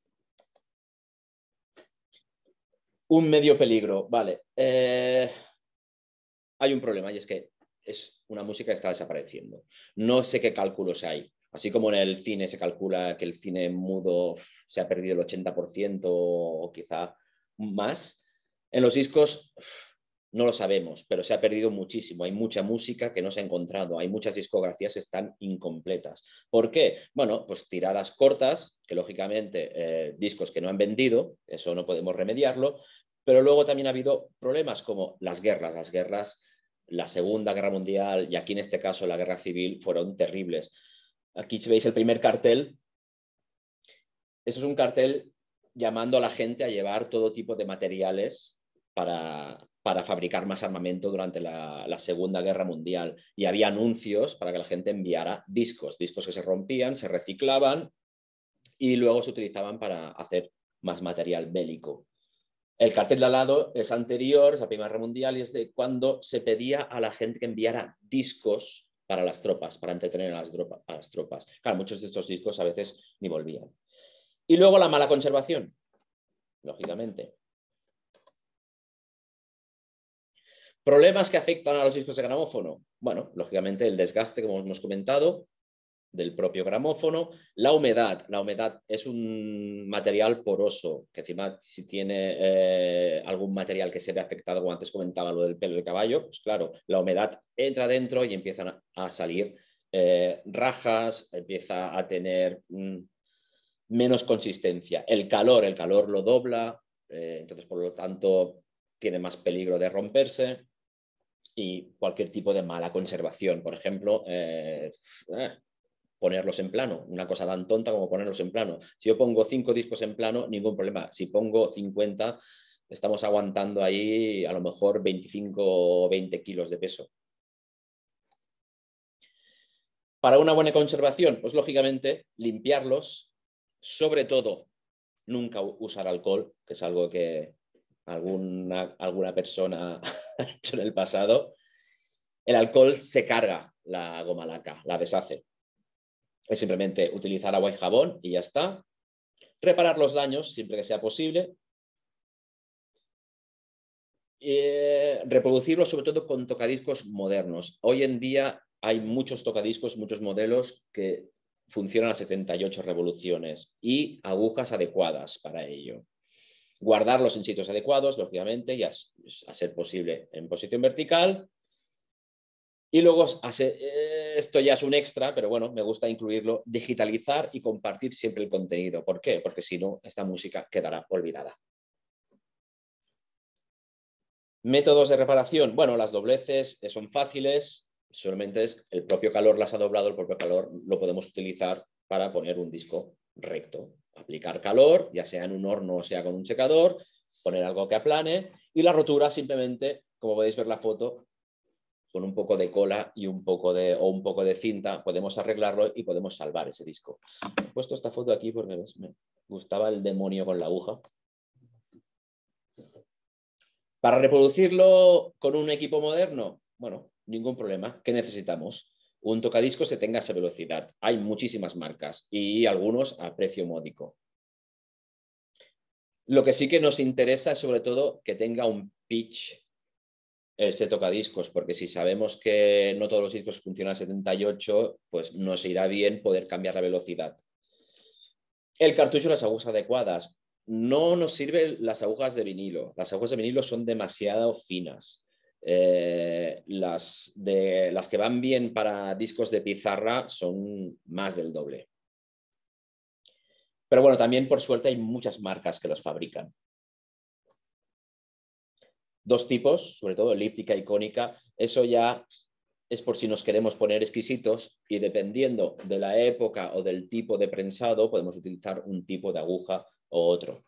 [SPEAKER 1] Un medio peligro, vale. Eh, hay un problema y es que es una música que está desapareciendo. No sé qué cálculos hay. Así como en el cine se calcula que el cine mudo se ha perdido el ochenta por ciento o quizá más, en los discos No lo sabemos, pero se ha perdido muchísimo. Hay mucha música que no se ha encontrado, hay muchas discografías que están incompletas. ¿Por qué? Bueno, pues tiradas cortas, que lógicamente eh, discos que no han vendido, eso no podemos remediarlo, pero luego también ha habido problemas como las guerras. Las guerras, la Segunda Guerra Mundial y aquí en este caso la Guerra Civil fueron terribles. Aquí si veis el primer cartel, eso es un cartel llamando a la gente a llevar todo tipo de materiales para, para fabricar más armamento durante la, la Segunda Guerra Mundial. Y había anuncios para que la gente enviara discos, discos que se rompían, se reciclaban y luego se utilizaban para hacer más material bélico. El cartel de al lado es anterior, es la Primera Guerra Mundial, y es de cuando se pedía a la gente que enviara discos para las tropas, para entretener a las, a las tropas. Claro, muchos de estos discos a veces ni volvían. Y luego la mala conservación, lógicamente. ¿Problemas que afectan a los discos de gramófono? Bueno, lógicamente el desgaste, como hemos comentado, del propio gramófono. La humedad. La humedad es un material poroso, que encima si tiene eh, algún material que se ve afectado, como antes comentaba lo del pelo de caballo, pues claro, la humedad entra dentro y empiezan a, a salir eh, rajas, empieza a tener mm, menos consistencia. El calor, el calor lo dobla, eh, entonces por lo tanto tiene más peligro de romperse. Y cualquier tipo de mala conservación, por ejemplo, eh, eh, ponerlos en plano, una cosa tan tonta como ponerlos en plano. Si yo pongo cinco discos en plano, ningún problema. Si pongo cincuenta, estamos aguantando ahí a lo mejor veinticinco o veinte kilos de peso. Para una buena conservación, pues lógicamente limpiarlos, sobre todo nunca usar alcohol, que es algo que alguna, alguna persona ha hecho en el pasado. El alcohol se carga la goma laca, la deshace. Es simplemente utilizar agua y jabón y ya está. Reparar los daños siempre que sea posible. Eh, reproducirlos sobre todo con tocadiscos modernos. Hoy en día hay muchos tocadiscos, muchos modelos que funcionan a setenta y ocho revoluciones y agujas adecuadas para ello. Guardarlos en sitios adecuados, lógicamente, y a, a ser posible en posición vertical. Y luego, esto ya es un extra, pero bueno, me gusta incluirlo, digitalizar y compartir siempre el contenido. ¿Por qué? Porque si no, esta música quedará olvidada. Métodos de reparación. Bueno, las dobleces son fáciles, solamente es el propio calor las ha doblado, el propio calor lo podemos utilizar para poner un disco recto. Aplicar calor, ya sea en un horno o sea con un secador, poner algo que aplane y la rotura simplemente, como podéis ver la foto, con un poco de cola y un poco de, o un poco de cinta podemos arreglarlo y podemos salvar ese disco. He puesto esta foto aquí porque ¿ves? Me gustaba el demonio con la aguja. Para reproducirlo con un equipo moderno, bueno, ningún problema. ¿Qué necesitamos? Un tocadiscos que tenga esa velocidad. Hay muchísimas marcas y algunos a precio módico. Lo que sí que nos interesa es sobre todo que tenga un pitch este tocadiscos, porque si sabemos que no todos los discos funcionan a setenta y ocho, pues nos irá bien poder cambiar la velocidad. El cartucho y las agujas adecuadas. No nos sirven las agujas de vinilo. Las agujas de vinilo son demasiado finas. Eh, las, de, las que van bien para discos de pizarra son más del doble. Pero bueno, también por suerte hay muchas marcas que los fabrican. Dos tipos, sobre todo elíptica y cónica, eso ya es por si nos queremos poner exquisitos y dependiendo de la época o del tipo de prensado podemos utilizar un tipo de aguja o otro.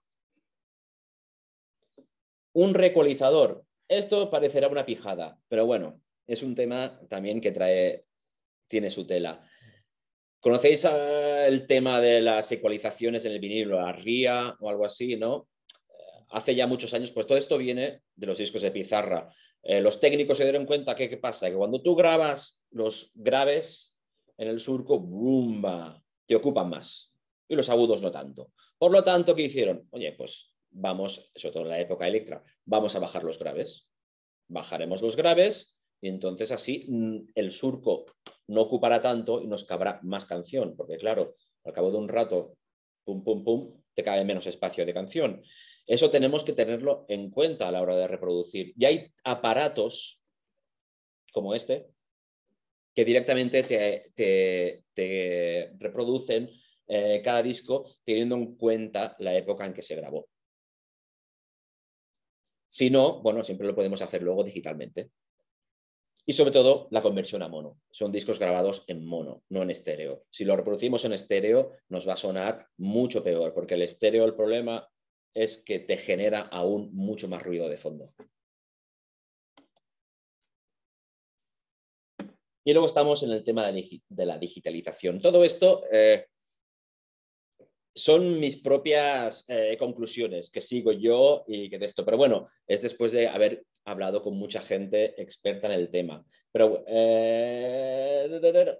[SPEAKER 1] Un reecualizador. Esto parecerá una pijada, pero bueno, es un tema también que trae, tiene su tela. ¿Conocéis el tema de las ecualizaciones en el vinilo, la R I A o algo así, no? Hace ya muchos años, pues todo esto viene de los discos de pizarra. Eh, los técnicos se dieron cuenta que qué pasa, que cuando tú grabas los graves en el surco, ¡bumba!, te ocupan más y los agudos no tanto. Por lo tanto, ¿qué hicieron? Oye, pues vamos, sobre todo en la época Electra, vamos a bajar los graves. Bajaremos los graves y entonces así el surco no ocupará tanto y nos cabrá más canción, porque claro, al cabo de un rato, pum, pum, pum, te cabe menos espacio de canción. Eso tenemos que tenerlo en cuenta a la hora de reproducir. Y hay aparatos como este que directamente te, te, te reproducen eh, cada disco teniendo en cuenta la época en que se grabó. Si no, bueno, siempre lo podemos hacer luego digitalmente. Y sobre todo la conversión a mono. Son discos grabados en mono, no en estéreo. Si lo reproducimos en estéreo nos va a sonar mucho peor, porque el estéreo, el problema es que te genera aún mucho más ruido de fondo. Y luego estamos en el tema de la digitalización. Todo esto eh, son mis propias eh, conclusiones que sigo yo y que de esto. Pero bueno, es después de haber hablado con mucha gente experta en el tema. Pero eh,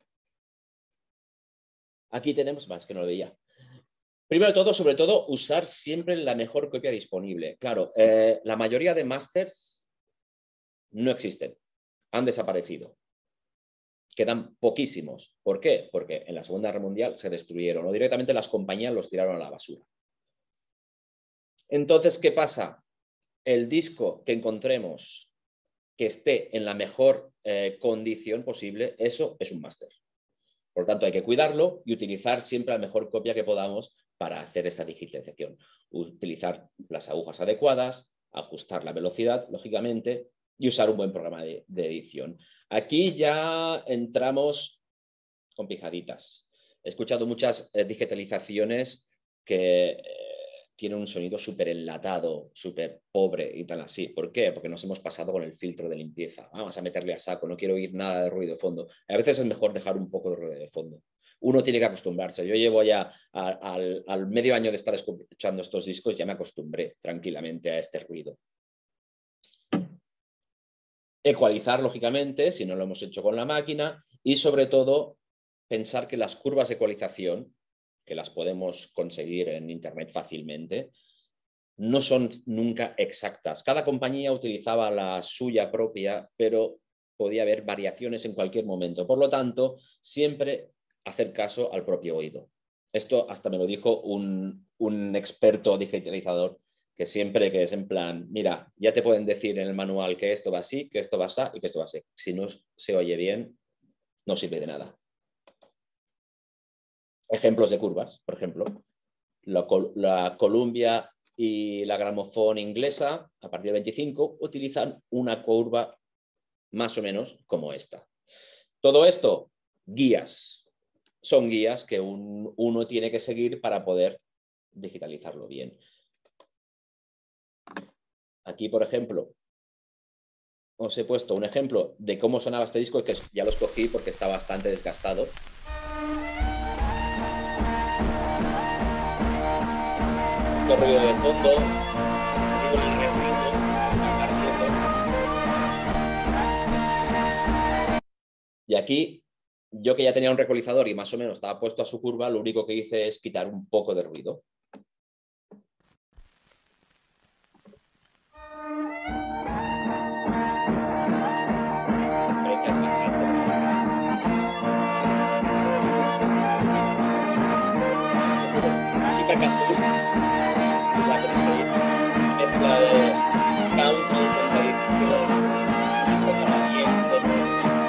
[SPEAKER 1] aquí tenemos más, que no lo veía. Primero de todo, sobre todo, usar siempre la mejor copia disponible. Claro, eh, la mayoría de masters no existen, han desaparecido. Quedan poquísimos. ¿Por qué? Porque en la Segunda Guerra Mundial se destruyeron o directamente las compañías los tiraron a la basura. Entonces, ¿qué pasa? El disco que encontremos que esté en la mejor eh, condición posible, eso es un máster. Por lo tanto, hay que cuidarlo y utilizar siempre la mejor copia que podamos para hacer esta digitalización. Utilizar las agujas adecuadas, ajustar la velocidad, lógicamente, y usar un buen programa de, de edición. Aquí ya entramos con pijaditas. He escuchado muchas eh, digitalizaciones que eh, tienen un sonido súper enlatado, súper pobre y tal así. ¿Por qué? Porque nos hemos pasado con el filtro de limpieza. Vamos a meterle a saco, no quiero oír nada de ruido de fondo. A veces es mejor dejar un poco de ruido de fondo. Uno tiene que acostumbrarse. Yo llevo ya a, a, al, al medio año de estar escuchando estos discos, ya me acostumbré tranquilamente a este ruido. Ecualizar, lógicamente, si no lo hemos hecho con la máquina, y sobre todo pensar que las curvas de ecualización, que las podemos conseguir en internet fácilmente, no son nunca exactas. Cada compañía utilizaba la suya propia, pero podía haber variaciones en cualquier momento. Por lo tanto, siempre hacer caso al propio oído. Esto hasta me lo dijo un, un experto digitalizador, que siempre que es en plan, mira, ya te pueden decir en el manual que esto va así, que esto va así y que esto va así. Si no se oye bien, no sirve de nada. Ejemplos de curvas, por ejemplo. La, la Columbia y la Gramophone inglesa, a partir del veinticinco, utilizan una curva más o menos como esta. Todo esto, guías. Son guías que un, uno tiene que seguir para poder digitalizarlo bien. Aquí, por ejemplo, os he puesto un ejemplo de cómo sonaba este disco, que ya lo escogí porque está bastante desgastado. El ruido de fondo, y aquí, yo que ya tenía un ecualizador y más o menos estaba puesto a su curva, lo único que hice es quitar un poco de ruido. Mezcla de country con tradición, preparamiento.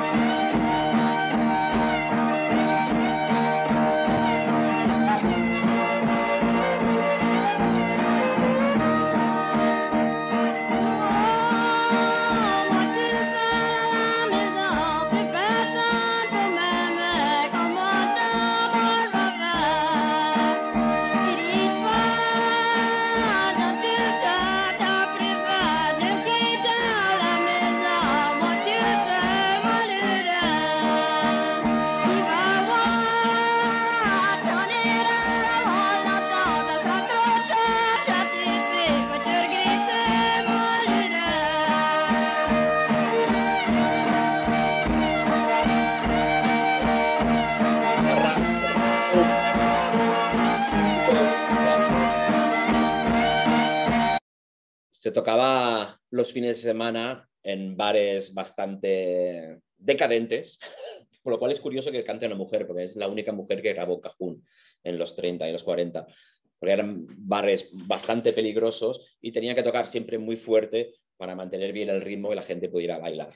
[SPEAKER 1] Se tocaba los fines de semana en bares bastante decadentes, por lo cual es curioso que cante una mujer, porque es la única mujer que grabó cajún en los treinta y los cuarenta. porque eran bares bastante peligrosos y tenían que tocar siempre muy fuerte para mantener bien el ritmo y la gente pudiera bailar.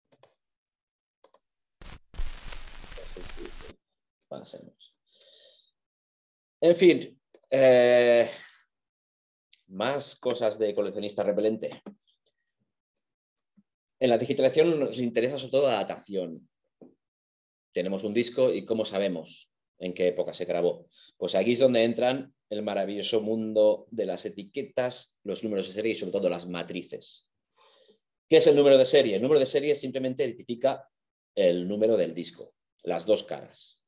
[SPEAKER 1] Pasemos. En fin, eh, más cosas de coleccionista repelente. En la digitalización nos interesa sobre todo la datación. Tenemos un disco y cómo sabemos en qué época se grabó. Pues aquí es donde entran el maravilloso mundo de las etiquetas, los números de serie y sobre todo las matrices. ¿Qué es el número de serie? El número de serie simplemente identifica el número del disco, las dos caras.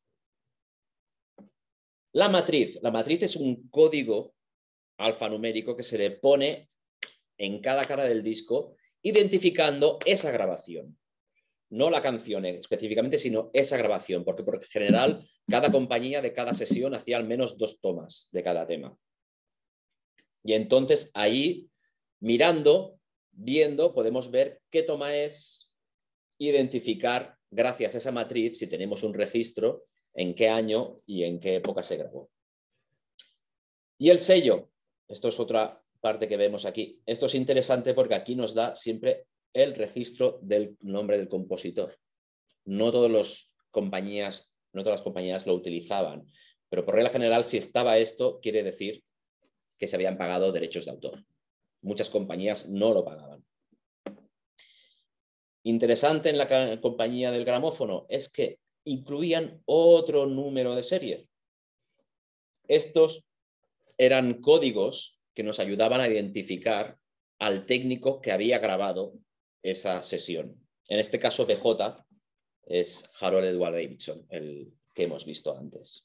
[SPEAKER 1] La matriz. La matriz es un código alfanumérico que se le pone en cada cara del disco identificando esa grabación. No la canción específicamente, sino esa grabación, porque por general cada compañía de cada sesión hacía al menos dos tomas de cada tema. Y entonces ahí, mirando, viendo, podemos ver qué toma es, identificar, gracias a esa matriz, si tenemos un registro, en qué año y en qué época se grabó. Y el sello, esto es otra parte que vemos aquí. Esto es interesante porque aquí nos da siempre el registro del nombre del compositor. No todas las compañías, no todas las compañías lo utilizaban, pero por regla general, si estaba esto, quiere decir que se habían pagado derechos de autor. Muchas compañías no lo pagaban. Interesante en la compañía del gramófono es que incluían otro número de serie. Estos eran códigos que nos ayudaban a identificar al técnico que había grabado esa sesión. En este caso, B J es Harold Edward Davidson, el que hemos visto antes.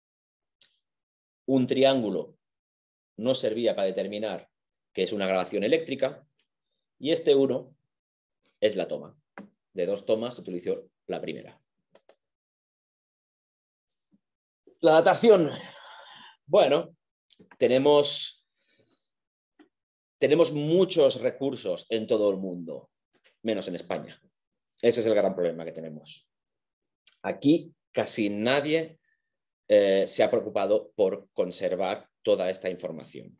[SPEAKER 1] Un triángulo nos servía para determinar que es una grabación eléctrica y este uno es la toma. De dos tomas se utilizó la primera. La datación. Bueno, tenemos, tenemos muchos recursos en todo el mundo, menos en España. Ese es el gran problema que tenemos. Aquí casi nadie eh, se ha preocupado por conservar toda esta información.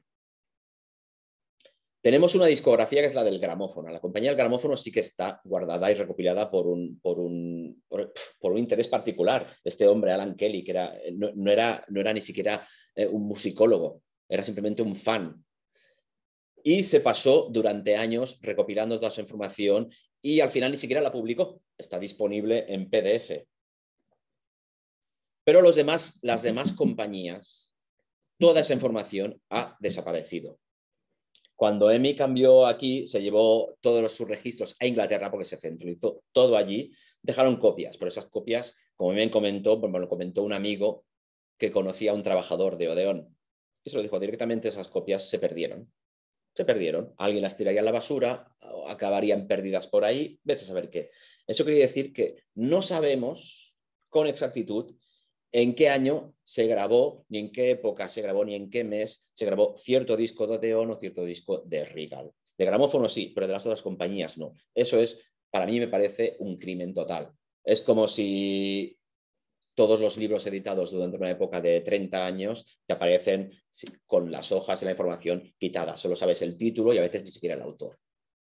[SPEAKER 1] Tenemos una discografía que es la del gramófono. La compañía del gramófono sí que está guardada y recopilada por un, por un, por, por un interés particular. Este hombre, Alan Kelly, que era, no, no, era, no era ni siquiera eh, un musicólogo, era simplemente un fan. Y se pasó durante años recopilando toda esa información y al final ni siquiera la publicó. Está disponible en P D F. Pero los demás, las demás compañías, toda esa información ha desaparecido. Cuando E M I cambió aquí, se llevó todos sus registros a Inglaterra porque se centralizó todo allí. Dejaron copias, pero esas copias, como me comentó, me lo comentó un amigo que conocía a un trabajador de Odeón. Y se lo dijo directamente, esas copias se perdieron. Se perdieron. Alguien las tiraría a la basura, acabarían perdidas por ahí, vete a saber qué. Eso quiere decir que no sabemos con exactitud en qué año se grabó, ni en qué época se grabó, ni en qué mes se grabó cierto disco de Odeón o cierto disco de Regal. De gramófono sí, pero de las otras compañías no. Eso es, para mí me parece un crimen total. Es como si todos los libros editados durante una época de treinta años te aparecen con las hojas y la información quitada. Solo sabes el título y a veces ni siquiera el autor.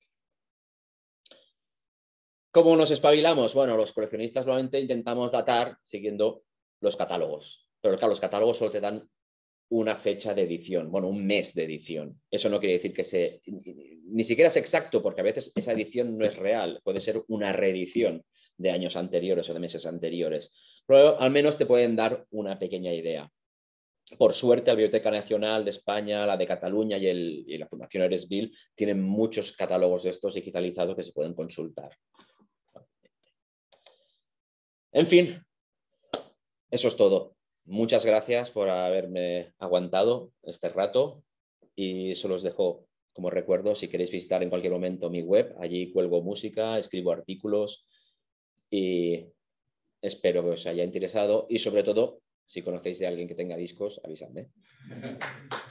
[SPEAKER 1] ¿Cómo nos espabilamos? Bueno, los coleccionistas normalmente intentamos datar siguiendo los catálogos. Pero claro, los catálogos solo te dan una fecha de edición, bueno, un mes de edición. Eso no quiere decir que se... Ni siquiera es exacto, porque a veces esa edición no es real. Puede ser una reedición de años anteriores o de meses anteriores. Pero al menos te pueden dar una pequeña idea. Por suerte, la Biblioteca Nacional de España, la de Cataluña y, el, y la Fundación Eresbil tienen muchos catálogos de estos digitalizados que se pueden consultar. En fin, eso es todo. Muchas gracias por haberme aguantado este rato y solo os dejo como recuerdo, si queréis visitar en cualquier momento mi web, allí cuelgo música, escribo artículos y espero que os haya interesado y sobre todo, si conocéis de alguien que tenga discos, avisadme.